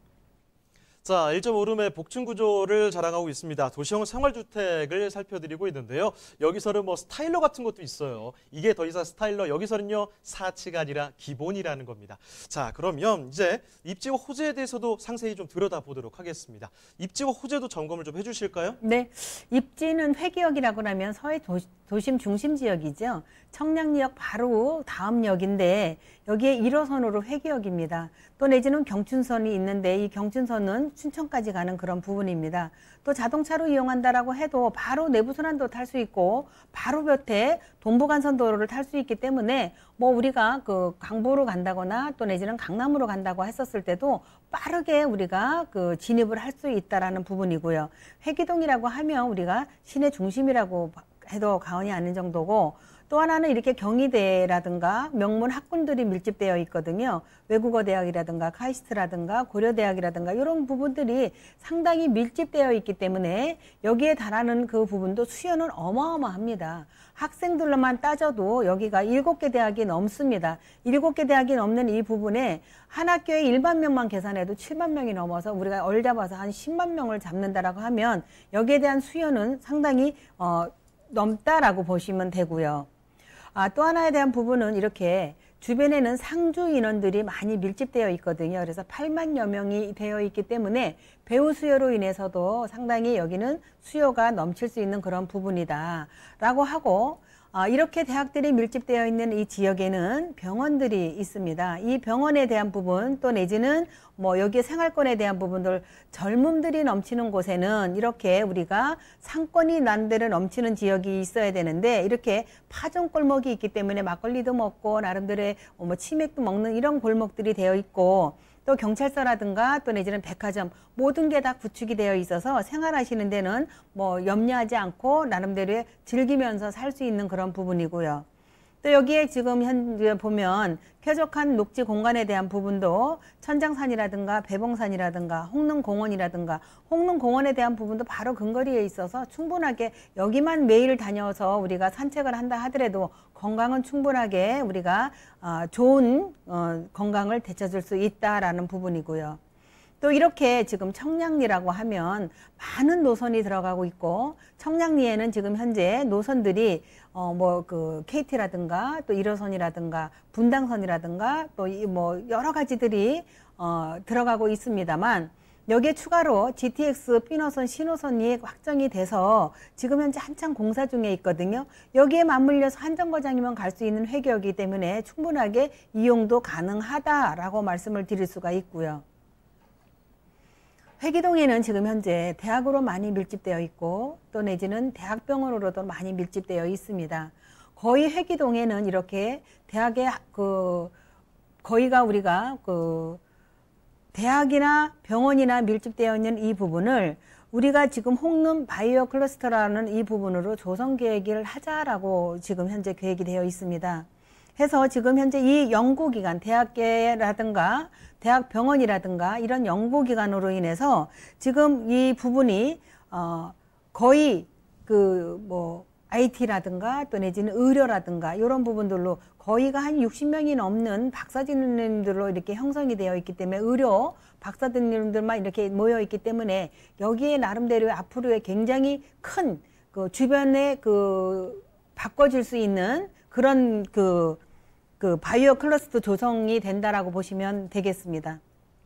[SPEAKER 2] 자, 일 점 오 룸의 복층 구조를 자랑하고 있습니다. 도시형 생활주택을 살펴드리고 있는데요. 여기서는 뭐 스타일러 같은 것도 있어요. 이게 더 이상 스타일러, 여기서는요 사치가 아니라 기본이라는 겁니다. 자, 그러면 이제 입지와 호재에 대해서도 상세히 좀 들여다보도록 하겠습니다. 입지와 호재도 점검을 좀 해주실까요?
[SPEAKER 4] 네, 입지는 회기역이라고 하면 서해 도시, 도심 중심 지역이죠. 청량리역 바로 다음 역인데 여기에 일 호선으로 회기역입니다. 또 내지는 경춘선이 있는데 이 경춘선은 춘천까지 가는 그런 부분입니다. 또 자동차로 이용한다라고 해도 바로 내부순환도 탈 수 있고 바로 곁에 동부간선도로를 탈 수 있기 때문에 뭐 우리가 그 강보로 간다거나 또 내지는 강남으로 간다고 했었을 때도 빠르게 우리가 그 진입을 할 수 있다라는 부분이고요. 회기동이라고 하면 우리가 시내 중심이라고 해도 과언이 아닌 정도고 또 하나는 이렇게 경희대라든가 명문 학군들이 밀집되어 있거든요. 외국어 대학이라든가 카이스트라든가 고려대학이라든가 이런 부분들이 상당히 밀집되어 있기 때문에 여기에 달하는 그 부분도 수요는 어마어마합니다. 학생들로만 따져도 여기가 일곱 개 대학이 넘습니다. 일곱 개 대학이 넘는 이 부분에 한 학교에 일만 명만 계산해도 칠만 명이 넘어서 우리가 얼 잡아서 한 십만 명을 잡는다라고 하면 여기에 대한 수요는 상당히 어, 넘다라고 보시면 되고요. 아, 또 하나에 대한 부분은 이렇게 주변에는 상주 인원들이 많이 밀집되어 있거든요. 그래서 팔만여 명이 되어 있기 때문에 배우 수요로 인해서도 상당히 여기는 수요가 넘칠 수 있는 그런 부분이다 라고 하고, 아, 이렇게 대학들이 밀집되어 있는 이 지역에는 병원들이 있습니다. 이 병원에 대한 부분 또 내지는 뭐 여기에 생활권에 대한 부분들, 젊음들이 넘치는 곳에는 이렇게 우리가 상권이 난데를 넘치는 지역이 있어야 되는데 이렇게 파종 골목이 있기 때문에 막걸리도 먹고 나름대로의 뭐 치맥도 먹는 이런 골목들이 되어 있고, 또 경찰서라든가 또 내지는 백화점 모든 게 다 구축이 되어 있어서 생활하시는 데는 뭐 염려하지 않고 나름대로 즐기면서 살 수 있는 그런 부분이고요. 또 여기에 지금 현재 보면 쾌적한 녹지 공간에 대한 부분도 천장산이라든가 배봉산이라든가 홍릉공원이라든가 홍릉공원에 대한 부분도 바로 근거리에 있어서 충분하게 여기만 매일 다녀서 우리가 산책을 한다 하더라도 건강은 충분하게 우리가 좋은 건강을 되찾을 수 있다라는 부분이고요. 또 이렇게 지금 청량리라고 하면 많은 노선이 들어가고 있고, 청량리에는 지금 현재 노선들이 어 뭐 그 케이티라든가 또 일 호선이라든가 분당선이라든가 또 뭐 여러 가지들이 어 들어가고 있습니다만, 여기에 추가로 지티엑스 B노선, C노선이 확정이 돼서 지금 현재 한창 공사 중에 있거든요. 여기에 맞물려서 한 정거장이면 갈 수 있는 회교이기 때문에 충분하게 이용도 가능하다라고 말씀을 드릴 수가 있고요. 회기동에는 지금 현재 대학으로 많이 밀집되어 있고 또 내지는 대학병원으로도 많이 밀집되어 있습니다. 거의 회기동에는 이렇게 대학의 그 거의가 우리가 그 대학이나 병원이나 밀집되어 있는 이 부분을 우리가 지금 홍릉 바이오 클러스터라는 이 부분으로 조성 계획을 하자라고 지금 현재 계획이 되어 있습니다. 해서 지금 현재 이 연구기관, 대학계라든가 대학병원이라든가 이런 연구기관으로 인해서 지금 이 부분이 어 거의 그 뭐 아이티라든가 또 내지는 의료라든가 이런 부분들로 거의가 한 육십 명이 넘는 박사진님들로 이렇게 형성이 되어 있기 때문에 의료 박사진님들만 이렇게 모여 있기 때문에 여기에 나름대로 앞으로의 굉장히 큰 그 주변에 그 바꿔줄 수 있는 그런 그, 그 바이오 클러스터 조성이 된다라고 보시면 되겠습니다.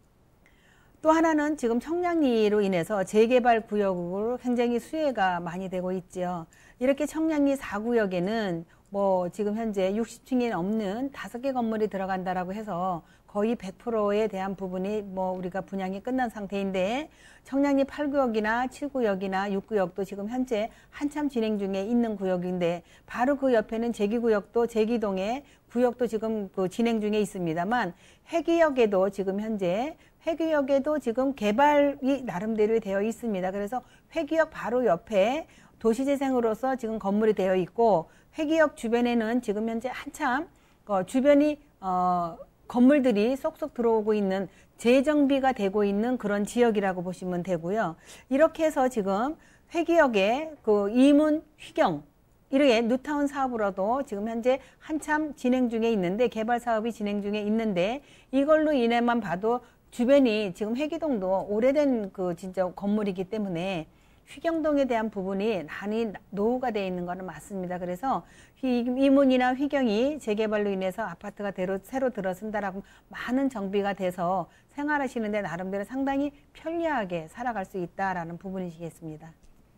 [SPEAKER 4] 또 하나는 지금 청량리로 인해서 재개발 구역으로 굉장히 수혜가 많이 되고 있지요. 이렇게 청량리 사 구역에는 뭐 지금 현재 육십 층이 넘는 다섯 개 건물이 들어간다라고 해서 거의 백 퍼센트에 대한 부분이 뭐 우리가 분양이 끝난 상태인데, 청량리 팔 구역이나 칠 구역이나 육 구역도 지금 현재 한참 진행 중에 있는 구역인데, 바로 그 옆에는 제기구역도 제기동에 구역도 지금 그 진행 중에 있습니다만, 회기역에도 지금 현재 회기역에도 지금 개발이 나름대로 되어 있습니다. 그래서 회기역 바로 옆에 도시재생으로서 지금 건물이 되어 있고, 회기역 주변에는 지금 현재 한참 어, 주변이 어, 건물들이 쏙쏙 들어오고 있는 재정비가 되고 있는 그런 지역이라고 보시면 되고요. 이렇게 해서 지금 회기역에 그 이문, 휘경 이렇게 뉴타운 사업으로도 지금 현재 한참 진행 중에 있는데, 개발 사업이 진행 중에 있는데, 이걸로 인해만 봐도 주변이 지금 회기동도 오래된 그 진짜 건물이기 때문에 휘경동에 대한 부분이 많이 노후가 되어 있는 것은 맞습니다. 그래서 이문이나 휘경이 재개발로 인해서 아파트가 새로 들어선다라고 많은 정비가 돼서 생활하시는데 나름대로 상당히 편리하게 살아갈 수 있다라는 부분이시겠습니다.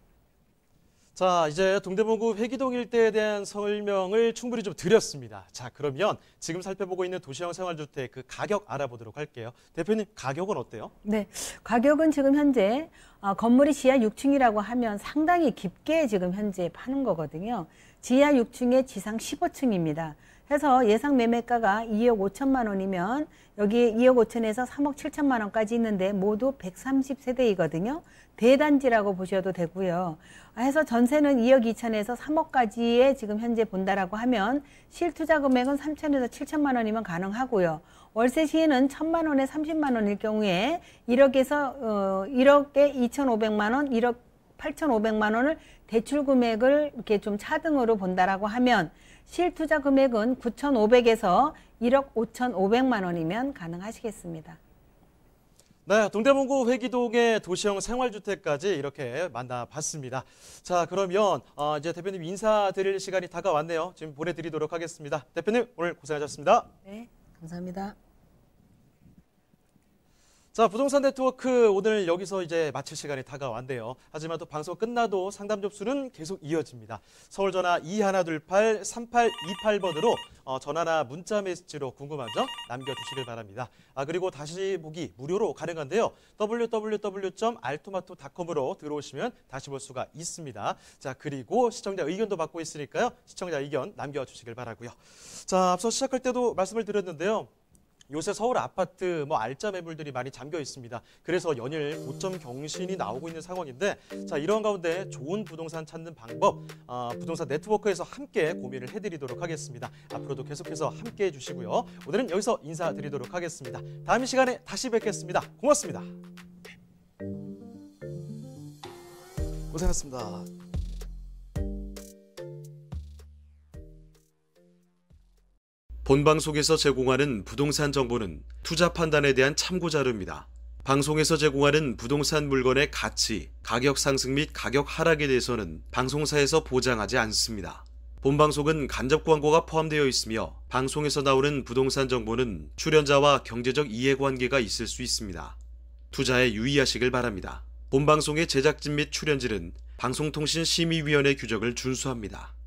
[SPEAKER 2] 자, 이제 동대문구 회기동 일대에 대한 설명을 충분히 좀 드렸습니다. 자, 그러면 지금 살펴보고 있는 도시형 생활주택 그 가격 알아보도록 할게요. 대표님, 가격은 어때요?
[SPEAKER 4] 네, 가격은 지금 현재 어, 건물이 지하 육 층이라고 하면 상당히 깊게 지금 현재 파는 거거든요. 지하 육 층에 지상 십오 층입니다. 해서 예상 매매가가 이억 오천만 원이면 여기 이억 오천에서 삼억 칠천만 원까지 있는데 모두 백삼십 세대이거든요. 대단지라고 보셔도 되고요. 해서 전세는 이억 이천에서 삼억까지의 지금 현재 본다라고 하면 실투자 금액은 삼천에서 칠천만 원이면 가능하고요. 월세 시에는 천만 원에 삼십만 원일 경우에 일억에서 어, 일억에 이천오백만 원, 일억 팔천오백만 원을 대출 금액을 이렇게 좀 차등으로 본다라고 하면 실투자 금액은 구천오백에서 일억 오천오백만 원이면 가능하시겠습니다.
[SPEAKER 2] 네, 동대문구 회기동의 도시형 생활주택까지 이렇게 만나봤습니다. 자, 그러면 어, 이제 대표님 인사드릴 시간이 다가왔네요. 지금 보내드리도록 하겠습니다. 대표님 오늘 고생하셨습니다.
[SPEAKER 4] 네, 감사합니다.
[SPEAKER 2] 자, 부동산 네트워크 오늘 여기서 이제 마칠 시간이 다가왔네요. 하지만 또 방송 끝나도 상담 접수는 계속 이어집니다. 서울 전화 이일이팔 삼팔이팔 번으로 어, 전화나 문자 메시지로 궁금한 점 남겨주시길 바랍니다. 아, 그리고 다시 보기 무료로 가능한데요. 더블유 더블유 더블유 점 알토마토 닷컴으로 들어오시면 다시 볼 수가 있습니다. 자, 그리고 시청자 의견도 받고 있으니까요. 시청자 의견 남겨주시길 바라고요. 자, 앞서 시작할 때도 말씀을 드렸는데요. 요새 서울 아파트 뭐 알짜 매물들이 많이 잠겨 있습니다. 그래서 연일 고점 경신이 나오고 있는 상황인데, 자, 이런 가운데 좋은 부동산 찾는 방법 어, 부동산 네트워크에서 함께 고민을 해드리도록 하겠습니다. 앞으로도 계속해서 함께 해주시고요. 오늘은 여기서 인사드리도록 하겠습니다. 다음 시간에 다시 뵙겠습니다. 고맙습니다. 고생하셨습니다.
[SPEAKER 1] 본방송에서 제공하는 부동산 정보는 투자 판단에 대한 참고 자료입니다. 방송에서 제공하는 부동산 물건의 가치, 가격 상승 및 가격 하락에 대해서는 방송사에서 보장하지 않습니다. 본방송은 간접 광고가 포함되어 있으며 방송에서 나오는 부동산 정보는 출연자와 경제적 이해관계가 있을 수 있습니다. 투자에 유의하시길 바랍니다. 본방송의 제작진 및 출연진은 방송통신심의위원회 규정을 준수합니다.